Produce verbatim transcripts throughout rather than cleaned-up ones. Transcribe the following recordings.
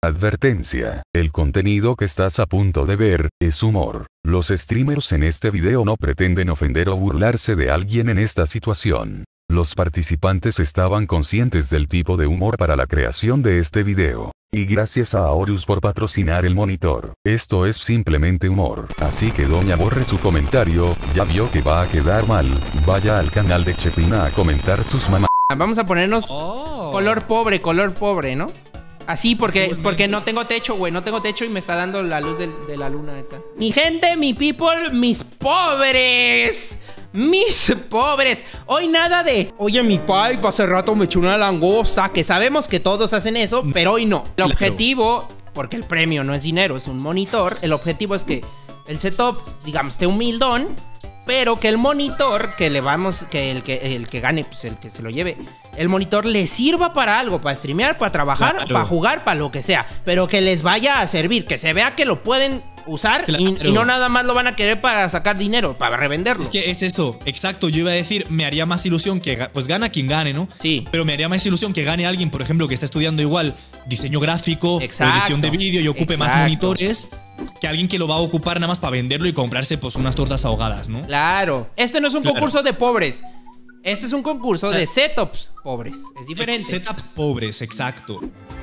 Advertencia, el contenido que estás a punto de ver, es humor. Los streamers en este video no pretenden ofender o burlarse de alguien en esta situación. Los participantes estaban conscientes del tipo de humor para la creación de este video. Y gracias a Aorus por patrocinar el monitor. Esto es simplemente humor. Así que doña borre su comentario, ya vio que va a quedar mal. Vaya al canal de Chepina a comentar sus mamás. Vamos a ponernos Oh. color pobre, color pobre, ¿no? Así porque, porque no tengo techo, güey. No tengo techo y me está dando la luz de, de la luna acá. Mi gente, mi people, mis pobres. Mis pobres. Hoy nada de, oye, mi pai, hace rato me echó una langosta. Que sabemos que todos hacen eso, pero hoy no. El objetivo, porque el premio no es dinero, es un monitor. El objetivo es que el setup, digamos, esté humildón, pero que el monitor, que le vamos, que el que, el que gane, pues el que se lo lleve, el monitor le sirva para algo, para streamear, para trabajar, claro, para jugar, para lo que sea. Pero que les vaya a servir, que se vea que lo pueden usar, claro, y, y no nada más lo van a querer para sacar dinero, para revenderlo. Es que es eso, exacto. Yo iba a decir, me haría más ilusión que, pues gana quien gane, ¿no? Sí. Pero me haría más ilusión que gane alguien, por ejemplo, que está estudiando igual diseño gráfico, exacto, o edición de vídeo y ocupe exacto. más monitores, que alguien que lo va a ocupar nada más para venderlo y comprarse pues unas tortas ahogadas, ¿no? Claro. Este no es un claro. concurso de pobres. Este es un concurso, o sea, de setups pobres. Es diferente. Setups pobres, exacto.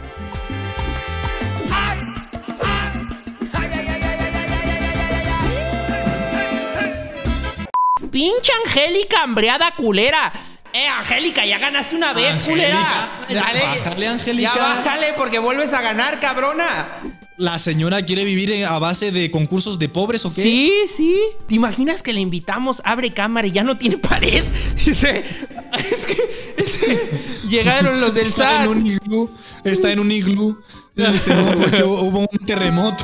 Pinche Angélica hambreada culera. Eh, Angélica, ya ganaste una vez, Angélica, culera. Dale, bájale, Angélica. Ya bájale porque vuelves a ganar, cabrona. ¿La señora quiere vivir a base de concursos de pobres o qué? Sí, sí. ¿Te imaginas que le invitamos, abre cámara y ya no tiene pared? Dice, es que, es que llegaron los del está S A T. En un iglú, está en un iglú. Dice, no, porque hubo un terremoto.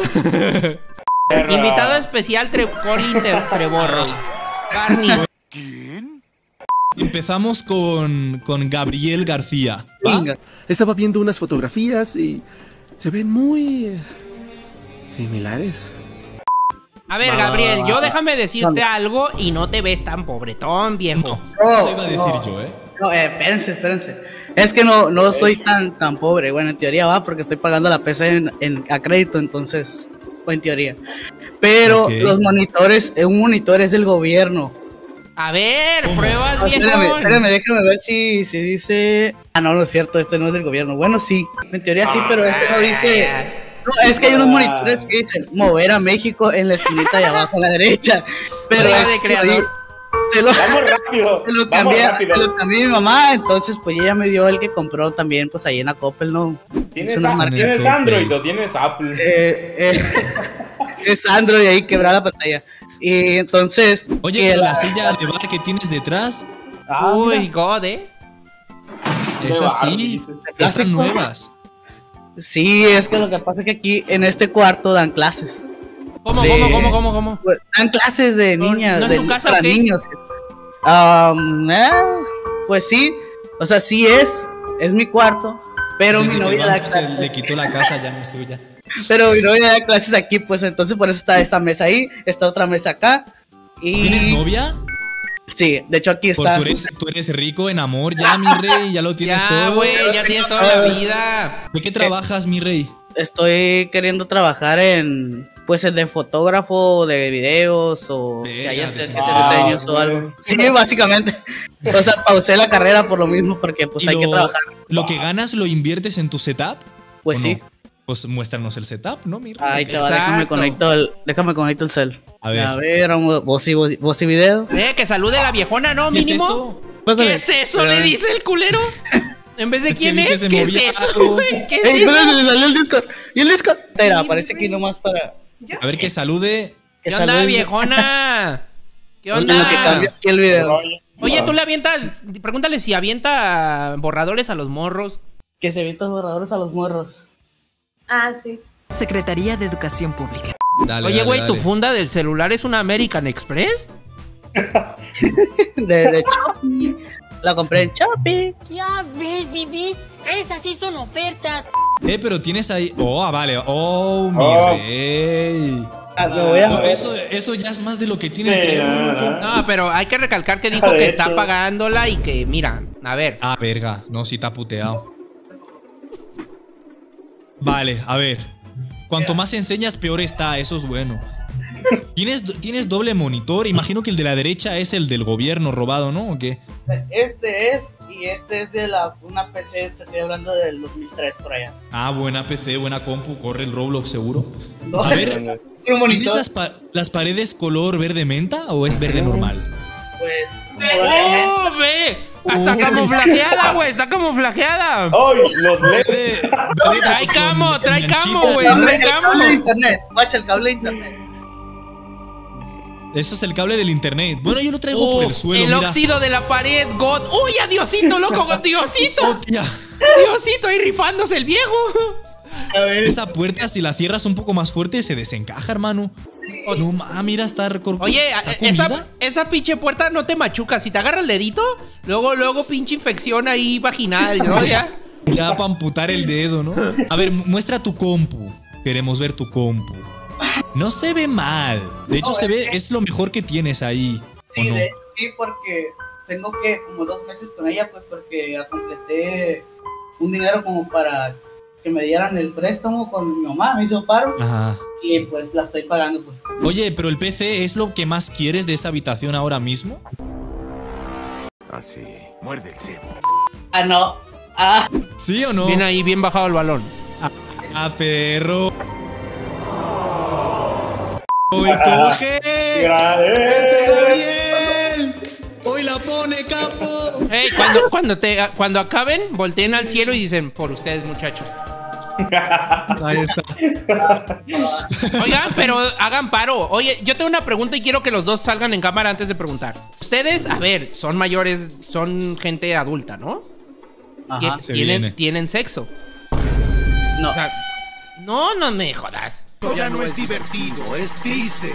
Invitado especial, tre Colin Trevorrow. Barney. ¿Quién? Empezamos con, con Gabriel García. ¿Va? Venga, estaba viendo unas fotografías y se ven muy eh, similares. A ver, Gabriel, yo déjame decirte algo y no te ves tan pobretón, viejo. No, no eso iba a decir no, yo, ¿eh? No, eh, espérense, espérense. Es que no, no soy tan, tan pobre. Bueno, en teoría va, porque estoy pagando la P C en, en, a crédito, entonces, o en teoría. Pero okay. los monitores, un monitor es del gobierno. A ver, ¿cómo? Pruebas, no, viejo. Espérame, espérame, déjame ver si, si dice... Ah, no, no es cierto, este no es del gobierno. Bueno, sí, en teoría sí, pero este no dice... No, es que hay unos monitores que dicen mover a México en la esquinita de abajo a la derecha. Pero es de creador. Se lo, vamos rápido, se lo vamos cambié, rápido. Se lo cambié a mi mamá, entonces pues ella me dio el que compró también, pues ahí en la Coppel, ¿no? ¿Tienes, a, ¿tienes Android o tienes Apple? Eh, eh, es Android, ahí quebrada la pantalla. Y entonces... Oye, pero la, la silla de bar que tienes detrás... Ah, uy, God, ¿eh? Esas sí, están nuevas. Sí, es que lo que pasa es que aquí en este cuarto dan clases. ¿Cómo, de, cómo, cómo, cómo, cómo? Pues, dan clases de niñas, ¿no es de, tu casa, para okay? niños. Um, eh, pues sí, o sea, sí es, es mi cuarto, pero Desde mi novia da clases. Le quitó la casa, ya no es suya. Pero mi novia da clases aquí, pues entonces por eso está esa mesa ahí, está otra mesa acá. Y... ¿Tienes novia? Sí, de hecho aquí está. Pues tú eres, tú eres rico en amor ya, mi rey, ya lo tienes ya, todo. Wey, ya tienes toda la vida. ¿De qué trabajas, mi rey? Estoy queriendo trabajar en, pues, de fotógrafo, de videos o Venga, que haya que hacer ah, diseños o algo. Sí, básicamente. O sea, pausé la carrera por lo mismo porque pues hay lo, que trabajar. ¿Lo que ganas lo inviertes en tu setup? Pues sí. No? Pues muéstranos el setup, ¿no, mi rey? Ahí te va, déjame conecto el, déjame conecto el cel. A ver. A ver, voz y, voz y video. Eh, que salude a la viejona, ¿no? Mínimo. ¿Qué es eso? ¿Qué es eso? Pero... ¿Le dice el culero? En vez de es quién es, ¿qué es eso, güey? ¿Qué es Ey, eso? Espérate, salió el Discord. ¿Y el Discord? Espera, aparece aquí nomás para... A ver, que salude. ¿Qué onda, salude, viejona? ¿Qué onda? Lo que cambió aquí el video. Oye, tú le avientas... Pregúntale si avienta borradores a los morros. Que se avientan borradores a los morros. Ah, sí. Secretaría de Educación Pública. Dale, Oye, güey, ¿tu dale. funda del celular es una American Express? de, de Shopee. La compré en Shopee. Ya ves, Bibi, esas sí son ofertas. Eh, pero tienes ahí... Oh, ah, vale. Oh, mi Oh. rey. Ah, me voy a... No, eso, eso ya es más de lo que tiene el teléfono, loco. No, pero hay que recalcar que dijo que está pagándola y que, mira, a ver. Ah, verga. No, sí está puteado. Vale, a ver. Cuanto más enseñas, peor está. Eso es bueno. ¿Tienes, ¿Tienes doble monitor? Imagino que el de la derecha es el del gobierno robado, ¿no? ¿O qué? Este es, y este es de la, una P C, te estoy hablando del dos mil tres por allá. Ah, buena P C, buena compu, corre el Roblox seguro. No, a ver, ¿tienes las, pa las paredes color verde menta o es verde normal? Pues... ¡Oh, ve! ¡Está camuflajeada, güey! ¡Está camuflajeada! ¡Ay, los L E Ds! Trae camo, trae camo, güey. Trae camo. El cable de internet, guacha, el cable de internet. Eso es el cable del internet. Bueno, yo lo traigo Uf, por el suelo. El mira. óxido de la pared, God. ¡Uy, a Diosito, loco! ¡Diosito! Diosito ahí rifándose el viejo. A ver. Esa puerta, si la cierras un poco más fuerte, se desencaja, hermano. Oh, no, ma, mira, está recortada. Oye, esa, esa pinche puerta no te machuca. Si te agarra el dedito, luego, luego pinche infección ahí vaginal, ¿no? Ya, ya para amputar el dedo, ¿no? A ver, muestra tu compu. Queremos ver tu compu. No se ve mal. De hecho, no, se ve, es lo mejor que tienes ahí. Sí, no? de, sí, porque tengo que como dos meses con ella, pues porque completé un dinero como para que me dieran el préstamo con mi mamá, me hizo paro. Ajá. Y pues la estoy pagando, pues. Oye, pero el P C es lo que más quieres de esa habitación ahora mismo. Así, muerde el cebo. Ah, no. Ah. ¿Sí o no? Bien ahí, bien bajado el balón. Ah, ah perro. ¡Hoy coge! ¡Ese Gabriel! ¡Hoy la pone, capo! Hey, cuando, cuando, te, cuando acaben, volteen al cielo y dicen, por ustedes, muchachos. Ahí está. Oigan, pero hagan paro. Oye, yo tengo una pregunta y quiero que los dos salgan en cámara antes de preguntar. Ustedes, a ver, son mayores, son gente adulta, ¿no? Ajá, ¿Tienen, ¿Tienen sexo? No. O sea, no, no me jodas. Ya no es divertido, es triste.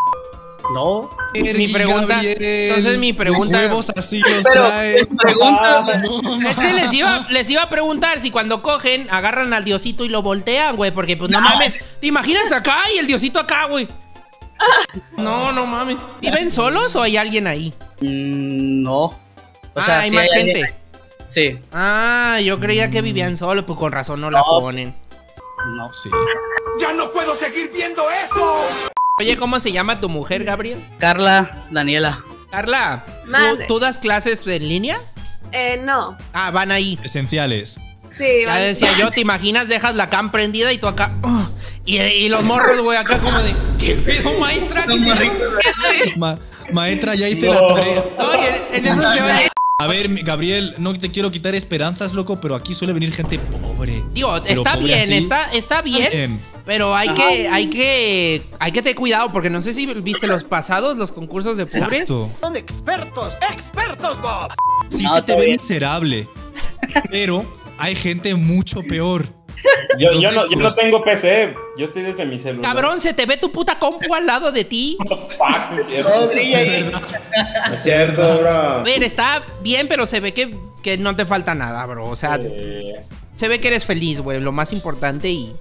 No. Mi pregunta, Gabriel, entonces mi pregunta. Los huevos así los pero traes. Preguntas, ah, no, es que les iba, les iba a preguntar si cuando cogen agarran al diosito y lo voltean, güey, porque pues no, no mames. ¿Te imaginas acá y el diosito acá, güey? No, no mames. ¿Viven solos o hay alguien ahí? Mm, no. O ah, sea, hay sí más hay gente. Alguien. Sí. Ah, yo creía que vivían solos, pues con razón no, no la ponen. No, sí. ¡Ya no puedo seguir viendo eso! Oye, ¿cómo se llama tu mujer, Gabriel? Carla Daniela. Carla, ¿tú, ¿tú das clases en línea? Eh, no. Ah, van ahí. Esenciales. Sí, ya decía yo, ¿te imaginas? Dejas la cam prendida y tú acá. Uh, y, y los morros, güey, acá como de. ¿Qué pedo, maestra? ¿Qué se Ma maestra, ya hice no. la tarea. No, y en, en eso se oye. A ver, Gabriel, no te quiero quitar esperanzas, loco, pero aquí suele venir gente pobre. Digo, está pobre bien, así, está, está bien, está bien. Pero hay que, hay que, hay que tener cuidado, porque no sé si viste los pasados, los concursos de pobres. Exacto. Son expertos, expertos, Bob. Sí no, se te ve bien. Miserable, pero hay gente mucho peor. Yo, Entonces, yo, no, yo pues, no tengo P C, yo estoy desde mi celular. Cabrón, se te ve tu puta compu al lado de ti. Fuck, es cierto. No, brilla ahí. Es cierto, bro. A ver, está bien, pero se ve que, que no te falta nada, bro. O sea, eh... se ve que eres feliz, güey, lo más importante y...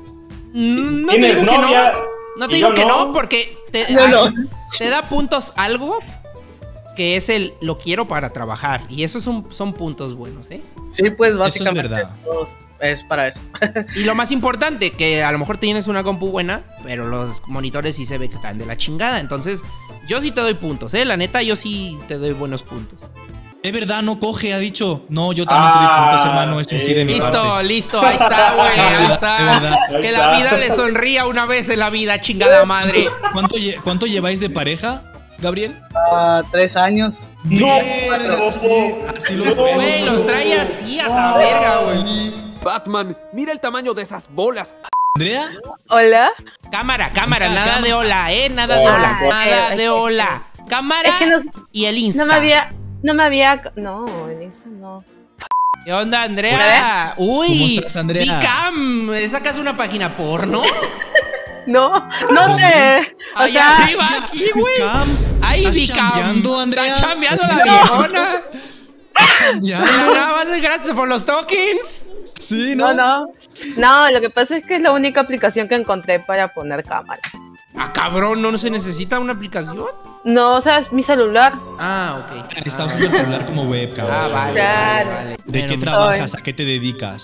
No te digo que no, no te digo que no, porque te, no, no. te da puntos algo que es el lo quiero para trabajar. Y esos son, son puntos buenos, ¿eh? Sí, pues básicamente eso es, verdad. Esto es para eso. Y lo más importante, que a lo mejor tienes una compu buena, pero los monitores sí se ve que están de la chingada. Entonces, yo sí te doy puntos, ¿eh? La neta, yo sí te doy buenos puntos. Es verdad, no coge, ha dicho. No, yo también ah, te doy puntos, hermano. Es un sí de mi Listo, parte. listo, ahí está, güey. Ahí está. Que la vida le sonría una vez en la vida, chingada madre. ¿Cuánto, lle ¿cuánto lleváis de pareja, Gabriel? Uh, tres años. No, así, así los güey, los trae así a la verga, güey. Batman, mira el tamaño de esas bolas. ¿Andrea? Hola. Cámara, cámara, nada cámara. de hola, eh, nada de hola, ah, nada okay, de okay. hola. Cámara es que no, y el Insta. No me había, no me había, no, en eso no. ¿Qué onda, Andrea? Uy, ¿cómo estás, Andrea? Bicam, ¿sacas una página porno? No, no sé. O Allá sea, arriba, aquí, güey. Ay, Bicam. ¿Estás chambeando, Andrea? Está chambeando la viejona. Nada más gracias por los tokens. Sí, ¿no? No, no. No, lo que pasa es que es la única aplicación que encontré para poner cámara. Ah, cabrón, ¿no se necesita una aplicación? No, o sea, es mi celular. Ah, ok. Está usando el celular como webcam. Ah, vale. Claro. vale, vale. ¿De bueno, qué trabajas? ¿A qué te dedicas?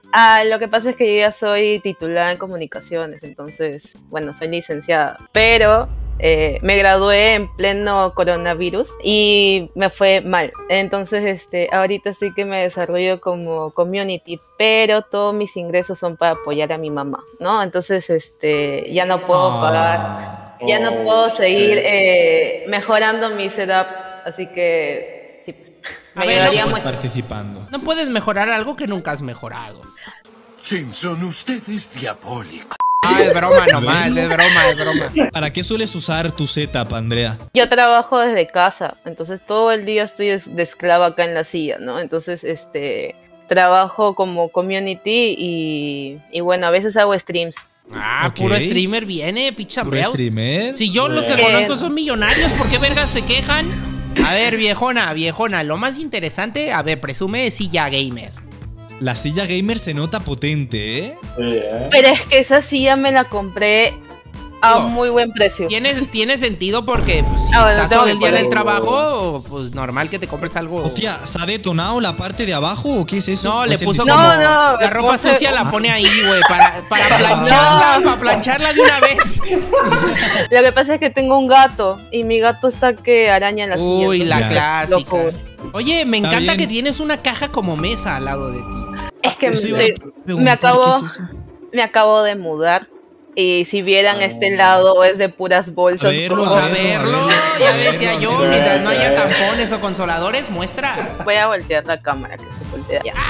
Ah, lo que pasa es que yo ya soy titulada en comunicaciones, entonces, bueno, soy licenciada, pero eh, me gradué en pleno coronavirus y me fue mal. Entonces, este, ahorita sí que me desarrollo como community, pero todos mis ingresos son para apoyar a mi mamá, ¿no? Entonces, este, ya no puedo pagar, ya no puedo seguir eh, mejorando mi setup, así que sí, pues, A ver, no Estás puedes, participando. no puedes mejorar algo que nunca has mejorado. Simpson, usted es diabólico. Ah, es broma nomás, es broma, es broma. ¿Para qué sueles usar tu setup, Andrea? Yo trabajo desde casa, entonces todo el día estoy de, de esclava acá en la silla, ¿no? Entonces, este, trabajo como community y, y bueno, a veces hago streams. Ah, Ok. puro streamer viene, picha ¿Puro streamer? Si yo los que Bien. conozco son millonarios, ¿por qué vergas se quejan? A ver, viejona, viejona, lo más interesante, a ver, presume de silla gamer. La silla gamer se nota potente, ¿eh? Sí, ¿eh? Pero es que esa silla me la compré a Digo, muy buen precio. Tiene, tiene sentido porque pues, si Ah, bueno, estás tengo todo que el día en el ponerlo. trabajo, pues normal que te compres algo. Hostia, ¿se ha detonado la parte de abajo o qué es eso? No, ¿O le es el puso diseño? como No, no, la le ropa puse- sucia la pone ahí, güey, para, para plancharla, No. para plancharla de una vez. Lo que pasa es que tengo un gato y mi gato está que araña en la silla. Uy, la entonces, Ya. clásica. locura. Oye, me Está encanta bien. que tienes una caja como mesa al lado de ti. Es que Eso iba a me, preguntar, me acabo, ¿qué es eso? me acabo de mudar y si vieran este lado es de puras bolsas. A verlo, como- A verlo, ya a verlo, decía a yo, verlo. mientras no haya tampones o consoladores, muestra. Voy a voltear la cámara que se voltea. Ya.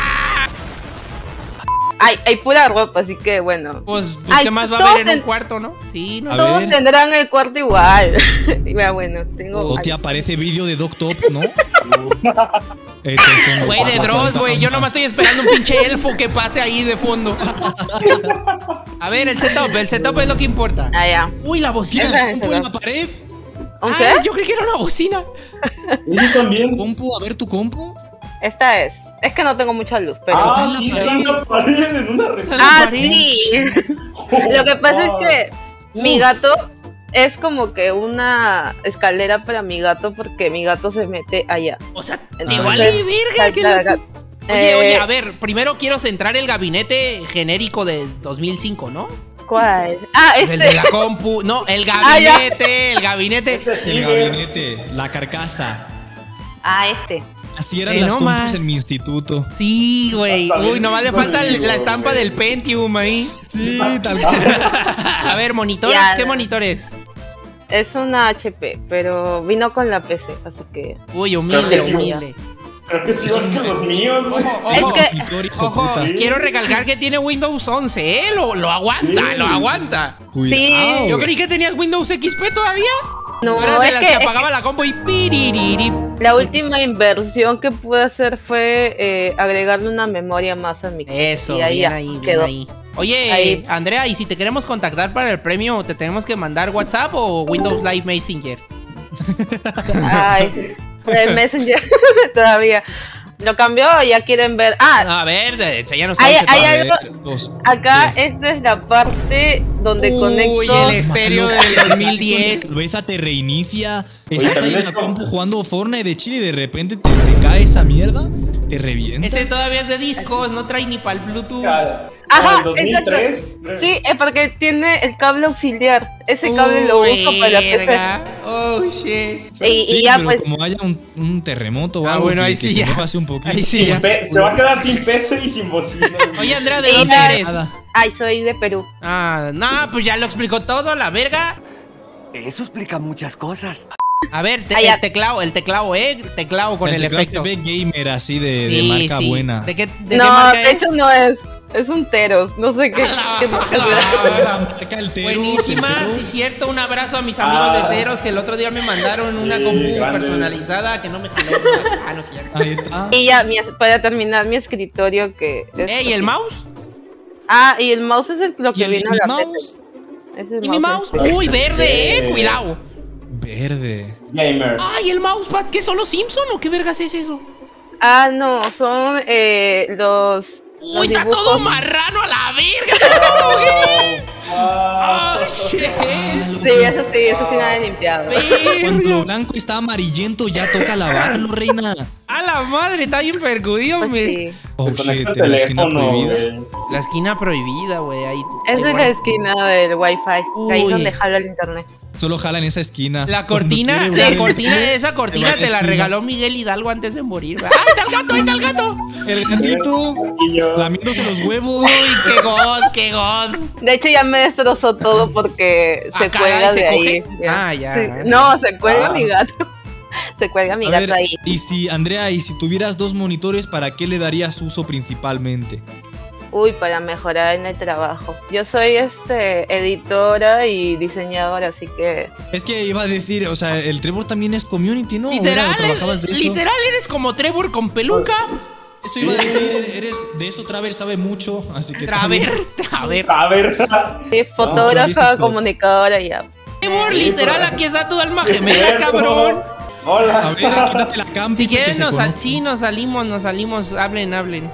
Hay, hay pura ropa, así que bueno. Pues, pues, Ay, ¿qué más va a todos haber en un ten- cuarto, no? Sí, no. A Todos ver. tendrán el cuarto igual. Y vea, bueno, tengo. O te aparece vídeo de Doctop, ¿no? Estos son los Güey, de papas Dross, güey. Yo fantasmas. nomás estoy esperando un pinche elfo que pase ahí de fondo. A ver, el setup, el setup es lo que importa. Ah, ya. Uy, la bocina. Esa es ¿Compu en la- la pared? ¿Un Ah, qué? yo creí que era una bocina. Y yo también. ¿Compu? A ver tu compu. Esta es. Es que no tengo mucha luz, pero. Ah, en la sí, pared. está en la pared, en una reflexión. Ah, pared. sí. Lo que pasa es que mi gato es como que una escalera para mi gato porque mi gato se mete allá. O sea, Entonces, igual y verga. que salta lo- acá. Oye, Eh, oye, a ver, primero quiero centrar el gabinete genérico de dos mil cinco, ¿no? ¿Cuál? Ah, Pues este. el de la compu. No, el Ah, ya. gabinete, el gabinete. Ese sí, El güey. gabinete, la carcasa. Ah, este. Así eran Eh, las no compus más. en mi instituto. Sí, güey. Hasta Uy, nomás le bien falta conmigo, la estampa güey. del Pentium ahí. Sí, tal cual. A ver, monitor. Ya. ¿Qué monitor es? Es una H P, pero vino con la P C, así que. Uy, Creo humilde, que sí, humilde. Creo que sí van con los míos, güey. Ojo, Es ojo. que- Monitor, hijo Ojo, puta. quiero recalcar que tiene Windows once, ¿eh? Lo, lo aguanta, Sí. lo aguanta. Cuidado. Yo creí que tenías Windows X P todavía. No, Eras de es las que, que es que apagaba la combo y piririri. la última inversión que pude hacer fue eh, agregarle una memoria más a mi. Eso, y ahí bien ya ahí, bien quedó. ahí. Oye, Ahí. Andrea, ¿y si te queremos contactar para el premio, te tenemos que mandar WhatsApp o Windows Live Messenger? Ay, el Messenger todavía. Lo cambió, ya quieren ver. Ah, A ver, de- enséñanos hay, todo ese hay pa- algo. Dos. Acá esta es la parte donde Uy, conecto. el estéreo del dos mil diez. Tu cabeza te reinicia. Oye, Estás ahí también en es la como- compu jugando Fortnite de Chile y de repente te, te cae esa mierda. Te revienta. Ese todavía es de discos, no trae ni para el Bluetooth. Cara. Ajá, Ah, el dos mil tres, exacto. Sí, es porque tiene el cable auxiliar. Ese cable lo Uy, uso para la P C. verga. Oh, shit. Y, y Sí, ya pero pues. como haya un, un terremoto o Ah, algo bueno, que, ahí que sí se ya. mueva así un poquito. Ahí sí, Sin ya. P- se va a quedar sin P C y sin bocina. güey. Oye, Andrea, ¿de Y dónde la- eres? Nada. Ay, soy de Perú. Ah, no, pues ya lo explicó todo, la verga. Eso explica muchas cosas. A ver, te- Ah, ya. el teclado, el teclado, ¿eh? El teclado con el, teclado efecto. se ve gamer así de, de Sí, marca sí. buena. ¿De qué, de qué No, marca de es? hecho no es. Es un Teros. No sé qué. Ah, qué- Ah, la marca el Terus, el Buenísima, Terus. sí cierto. Un abrazo a mis amigos Ah. de Teros que el otro día me mandaron una Sí, compu grandes. personalizada que no me jaló más. Ah, no es cierto. Ahí está. Y ya, mi- para terminar, mi escritorio que es. Ey, ¿y el mouse? Ah, y el mouse es el, lo ¿Y que el, viene y a el la P C. mouse? Es el ¿Y mi mouse? Uy, verde, eh. Cuidado. Verde. Gamer. Ay, el mousepad, ¿qué son los Simpson o qué vergas es eso? Ah, no, son eh, los ¡Uy, está todo marrano a la verga! ¡Está todo gris! ¡Oh, shit! Sí, eso sí, eso sí nada limpiado. Cuando lo blanco está amarillento, ya toca lavarlo, reina. ¡A la madre! Está bien percudido, Pues hombre. sí. Oh, shit, en la esquina prohibida. La esquina prohibida, güey. Ahí. Esa es la esquina del wifi. Ahí es donde jala el internet. Solo jala en esa esquina. La cortina, Cuando la quiere, cortina, esa cortina va te la esquina. regaló Miguel Hidalgo antes de morir, güey. ¡Ah, está el gato! ¡Ahí está el gato! El gatito lamiéndose los huevos. ¡Uy, qué god, qué god! De hecho, ya me destrozó todo porque se Ah, caray, cuelga ¿se de coge? ahí. Ah, ya. Sí. No, se cuelga Ah. mi gato. Se cuelga mi A gato ver, ahí. y si, Andrea, y si tuvieras dos monitores, ¿para qué le darías uso principalmente? Uy, para mejorar en el trabajo. Yo soy este editora y diseñadora, así que. Es que iba a decir, o sea, el Trevor también es community, ¿no? Literal, ¿O trabajabas de eso? literal eres como Trevor con peluca. Eso iba a decir, eres de eso, Traver sabe mucho, así que... Traver, Traver. A ver. Sí, fotógrafa, comunicadora y ya. Trevor, literal, aquí está tu alma gemela, cabrón. Hola. A ver, quítate la cam. Si que quieren, se nos sal conozca. sí, nos salimos, nos salimos. Hablen, hablen.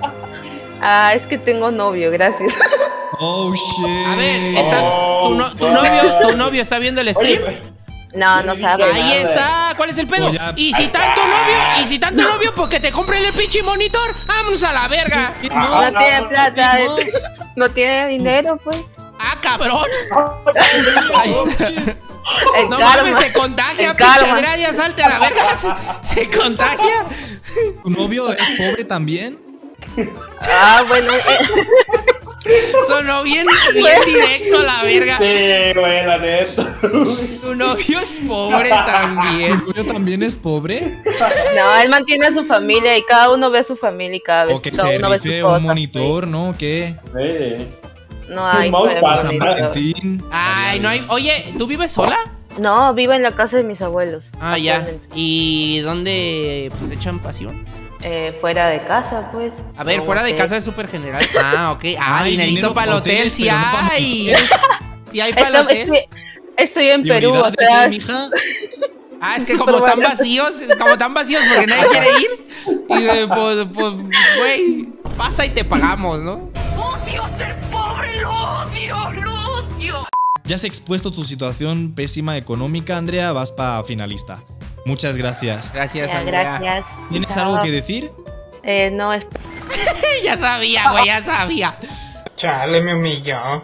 Ah, es que tengo novio, gracias. Oh, shit. A ver, está, tu, no- tu novio, tu novio está viendo el stream. No, no sabe. Ahí está. ¿Cuál es el pedo? Oh, ya. Y si tanto novio, y si tanto novio, pues que te compre el pinche monitor. Vámonos a la verga. No tiene plata, no tiene dinero, pues. Ah, cabrón. Ahí está. El No karma. mames, se contagia, El pinche karma. Adrián, ya salte a la verga. Se, se contagia. ¿Tu novio es pobre también? Ah, bueno. eh, Sonó bien, bien directo a la verga. Sí, güey, la neta. Tu novio es pobre también. ¿Tu novio también es pobre? No, él mantiene a su familia y cada uno ve a su familia y cada vez O que cada se uno ve a su rife esposa. un monitor, ¿no? ¿Qué? Sí. No hay. Un mousepad. pues, San Valentín. Ay, no hay. Oye, ¿tú vives sola? No, vivo en la casa de mis abuelos. Ah, ya. actualmente. ¿Y dónde pues echan pasión? Eh, fuera de casa, pues. A ver, Como fuera de que- casa es súper general. Ah, ok. Ah, Hay dinerito dinero para el pa' hotel, hoteles, sí pero no pa' hay. monitores. Sí hay para el Estoy, hotel. estoy, estoy en Perú, o ¿Prioridades, sea. eh, mija? Ah, es que como están vacíos, como están vacíos porque nadie quiere ir. Y eh, pues, pues, güey, pasa y te pagamos, ¿no? ¡Odio ser pobre! ¡Lo odio! ¡Lo odio! Ya has expuesto tu situación pésima económica, Andrea, vas para finalista. Muchas gracias. Gracias, Ya, Andrea. gracias. ¿Tienes Chao. algo que decir? Eh, no, es. Ya sabía, güey, ya sabía. Chale, me humilló.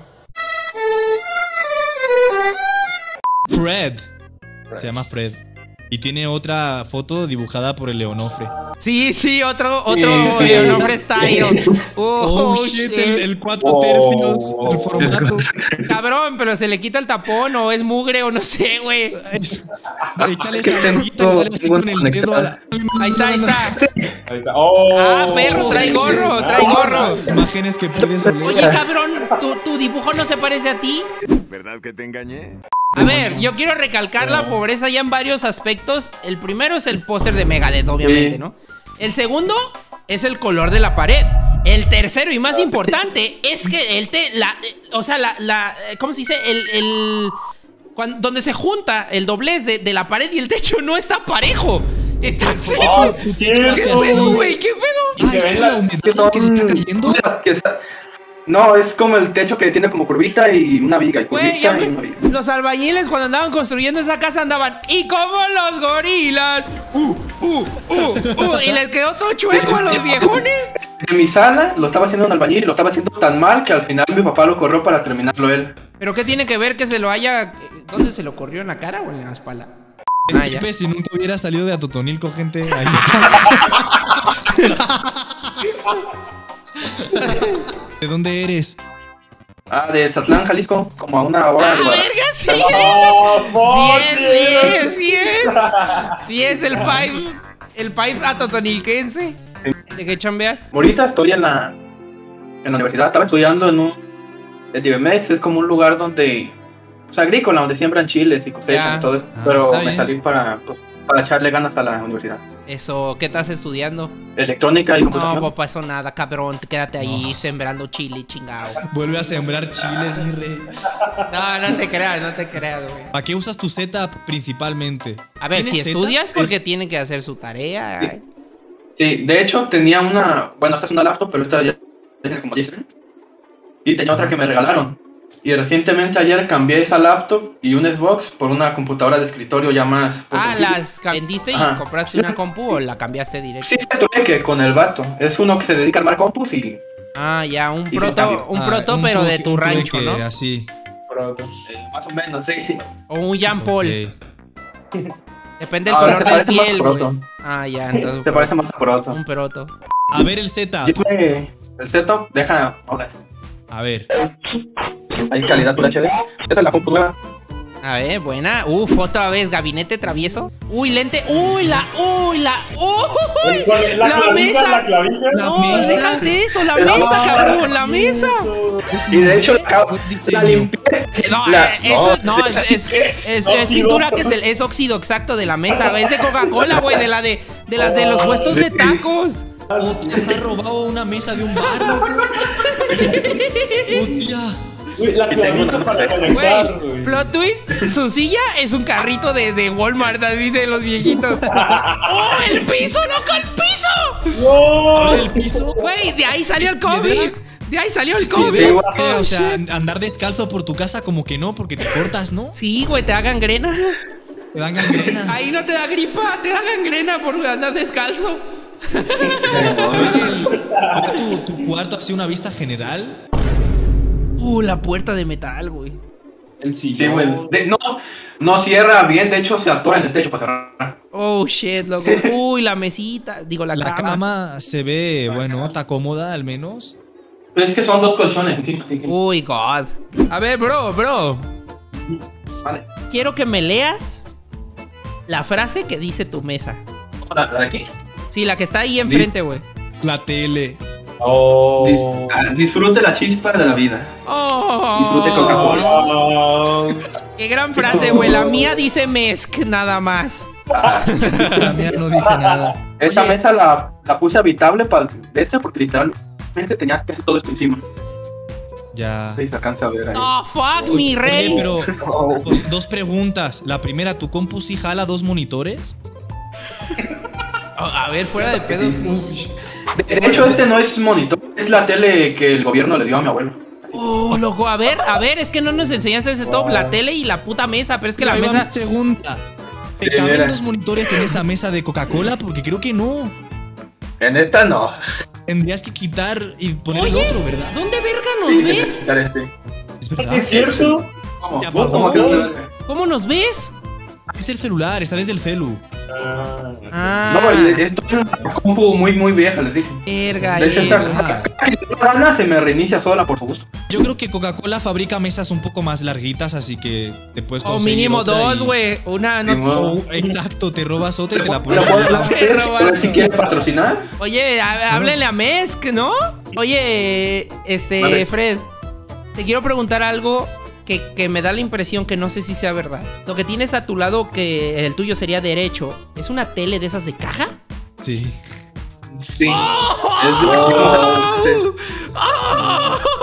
Fred. Se llama Fred. Y tiene otra foto dibujada por el Leonofre. Sí, sí, otro, otro Sí. Leonofre style. Oh, Oh, shit, shit. el, el cuatro tercios, el formato. Cabrón, pero se le quita el tapón o es mugre o no sé, güey. Échale que esa tengo- liguita, dale así tengo con el dedo a la... Ahí está, ahí está. Ahí está. Oh, Ah, perro, trae gorro, trae gorro. Imágenes que puedes oler. Oye, cabrón, ¿tu, tu dibujo no se parece a ti? ¿Verdad que te engañé? A ver, yo quiero recalcar la pobreza ya en varios aspectos. El primero es el póster de Megadeth, obviamente, Sí. ¿no? El segundo es el color de la pared. El tercero y más importante es que el te, la, eh, o sea, la, la, eh, ¿cómo se dice? El, el, cuan- donde se junta el doblez de, de la pared y el techo no está parejo. Está así. Oh, ¿Qué cierto. pedo, güey? ¿Qué pedo? Y se ven las. Que son- que está- No, es como el techo que tiene como curvita y una viga y Güey, curvita ya y me- una viga. los albañiles cuando andaban construyendo esa casa andaban y como los gorilas, uh, uh, uh, uh, y les quedó todo chueco a los viejones. En mi sala lo estaba haciendo un albañil y lo estaba haciendo tan mal que al final mi papá lo corrió para terminarlo él. Pero qué tiene que ver que se lo haya, ¿dónde se lo corrió? ¿En la cara o en la espalda? Es Ah, que ya. Pepe, si nunca hubiera salido de Atotonil con gente, ahí está. ¿De dónde eres? Ah, de Zatlán, Jalisco, como a una hora ¡Ah, de Guadalajara. verga! ¡Sí Oh, es! ¡Sí es! ¡Sí es! ¡Sí es! ¡Sí es el pipe! El pipe atotonilquense. ¿De qué chambeas? Ahorita estoy en la, en la universidad, estaba estudiando en un... El Divemex es como un lugar donde... O sea, agrícola, donde siembran chiles y cosechan Ya. y todo eso. Ah, Pero está me bien. salí para, pues, para echarle ganas a la universidad. Eso, ¿qué estás estudiando? Electrónica y computación. No, papá, eso nada, cabrón. Quédate ahí sembrando chile, chingado. Vuelve a sembrar chiles, mi rey. No, no te creas, no te creas, güey. ¿Para qué usas tu setup principalmente? A ver, si ¿Tienes setup? estudias, porque tienen que hacer su tarea. Sí, de hecho tenía una... Bueno, esta es una laptop, pero esta ya tiene como diez años. Y tenía otra que me regalaron. Y recientemente ayer cambié esa laptop y un Xbox por una computadora de escritorio ya más... Ah, ¿las vendiste y Ajá. compraste una compu o la cambiaste directo? Sí, se tuve que con el vato. Es uno que se dedica a armar compus y... Ah, ya, un proto, un proto ah, un pero de tu rancho, ¿no? Así. Proto. Eh, más o menos, sí. O un Jean Paul. Okay. Depende del color del piel, güey. Ah, ya, entonces... Te parece más a proto. Un proto. A ver el setup. El setup, deja... Ahora. A ver. Hay calidad Full H D. Esa es la compu nueva. A ver, buena. Uf, otra vez, gabinete travieso. Uy, lente. Uy, la. Uy, la. Uy, la, la clavija, mesa. La clavija. No, mesa. Déjate eso, la mesa, cabrón, la mesa. Y de hecho, la, la limpié. No, la, eso no, no es, es, es, es, es, es pintura que es, el, es óxido exacto de la mesa. Es de Coca-Cola, güey, de la de, de las de los puestos de tacos. Oh, te has robado una mesa de un bar, loco. Oh, tía. Uy, la clavija para conectar, güey. Plot twist, su silla es un carrito de, de Walmart, así de los viejitos. ¡Oh, el piso, loco, el piso! ¡No! ¿El piso? Güey, de ahí salió el COVID. De ahí salió el COVID. Oh, o sea, andar descalzo por tu casa como que no, porque te cortas, ¿no? Sí, güey, te da gangrena. Te dan gangrena. Ahí no te da gripa, te da gangrena por andar descalzo. A ver, el, a ver tu, tu cuarto así una vista general. Uh, la puerta de metal, güey. El sillón. Sí, güey. No, no cierra bien, de hecho se atora en el techo para cerrar. Oh, shit, loco. Uy, la mesita, digo, la, la cama. La cama se ve, bueno, está cómoda al menos. Pero es que son dos colchones encima. Sí, que... Uy, God. A ver, bro, bro. Vale. Quiero que me leas la frase que dice tu mesa. ¿La de aquí? Sí, la que está ahí enfrente, güey. La tele. Oh. Dis disfrute la chispa de la vida. Oh. Disfrute Coca-Cola. Oh. Qué gran frase, güey. La mía dice mezc, nada más. La mía no dice nada. Esta Oye. mesa la, la puse habitable para este porque literalmente tenía casi todo esto encima. Ya. Sí, se alcanza a ver ahí. Oh, fuck, Oye, mi rey. Oye, pero dos, dos preguntas. La primera, ¿tu compu sí jala dos monitores? Oh, a ver, fuera de pedo. De hecho, este no es monitor, es la tele que el gobierno le dio a mi abuelo. Oh, loco, a ver, a ver, es que no nos enseñaste ese top, la tele y la puta mesa, pero es que la Ahí va mesa... mi segunda. ¿Te Sí, caben mira. dos monitores en esa mesa de Coca-Cola? Porque creo que no. En esta no. Tendrías que quitar y poner el Oye, otro, ¿verdad? ¿dónde verga nos Sí, ves? necesitar este. Es verdad. ¿Sí es cierto? ¿Cómo? ¿Te apagó? ¿Cómo que- ¿Cómo nos ves? Es el celular, está desde el celu. Ah, No, esto es una compu muy, muy vieja, les dije. verga, De hecho, esta verga. rana se me reinicia sola por su gusto. Yo creo que Coca-Cola fabrica mesas un poco más larguitas, así que te puedes O conseguir mínimo otra dos, y- güey. Una no... Oh, exacto, te robas otra y te la ¿Lo pones. puedo hablar Te robas. a ver si quiere patrocinar? Oye, há- háblenle a Mezc, ¿no? Oye, este, Vale. Fred, te quiero preguntar algo que, que me da la impresión que no sé si sea verdad. Lo que tienes a tu lado, que el tuyo sería derecho, ¿es una tele de esas de caja? Sí. Sí. ¡Oh! Es lo que vamos a hacer.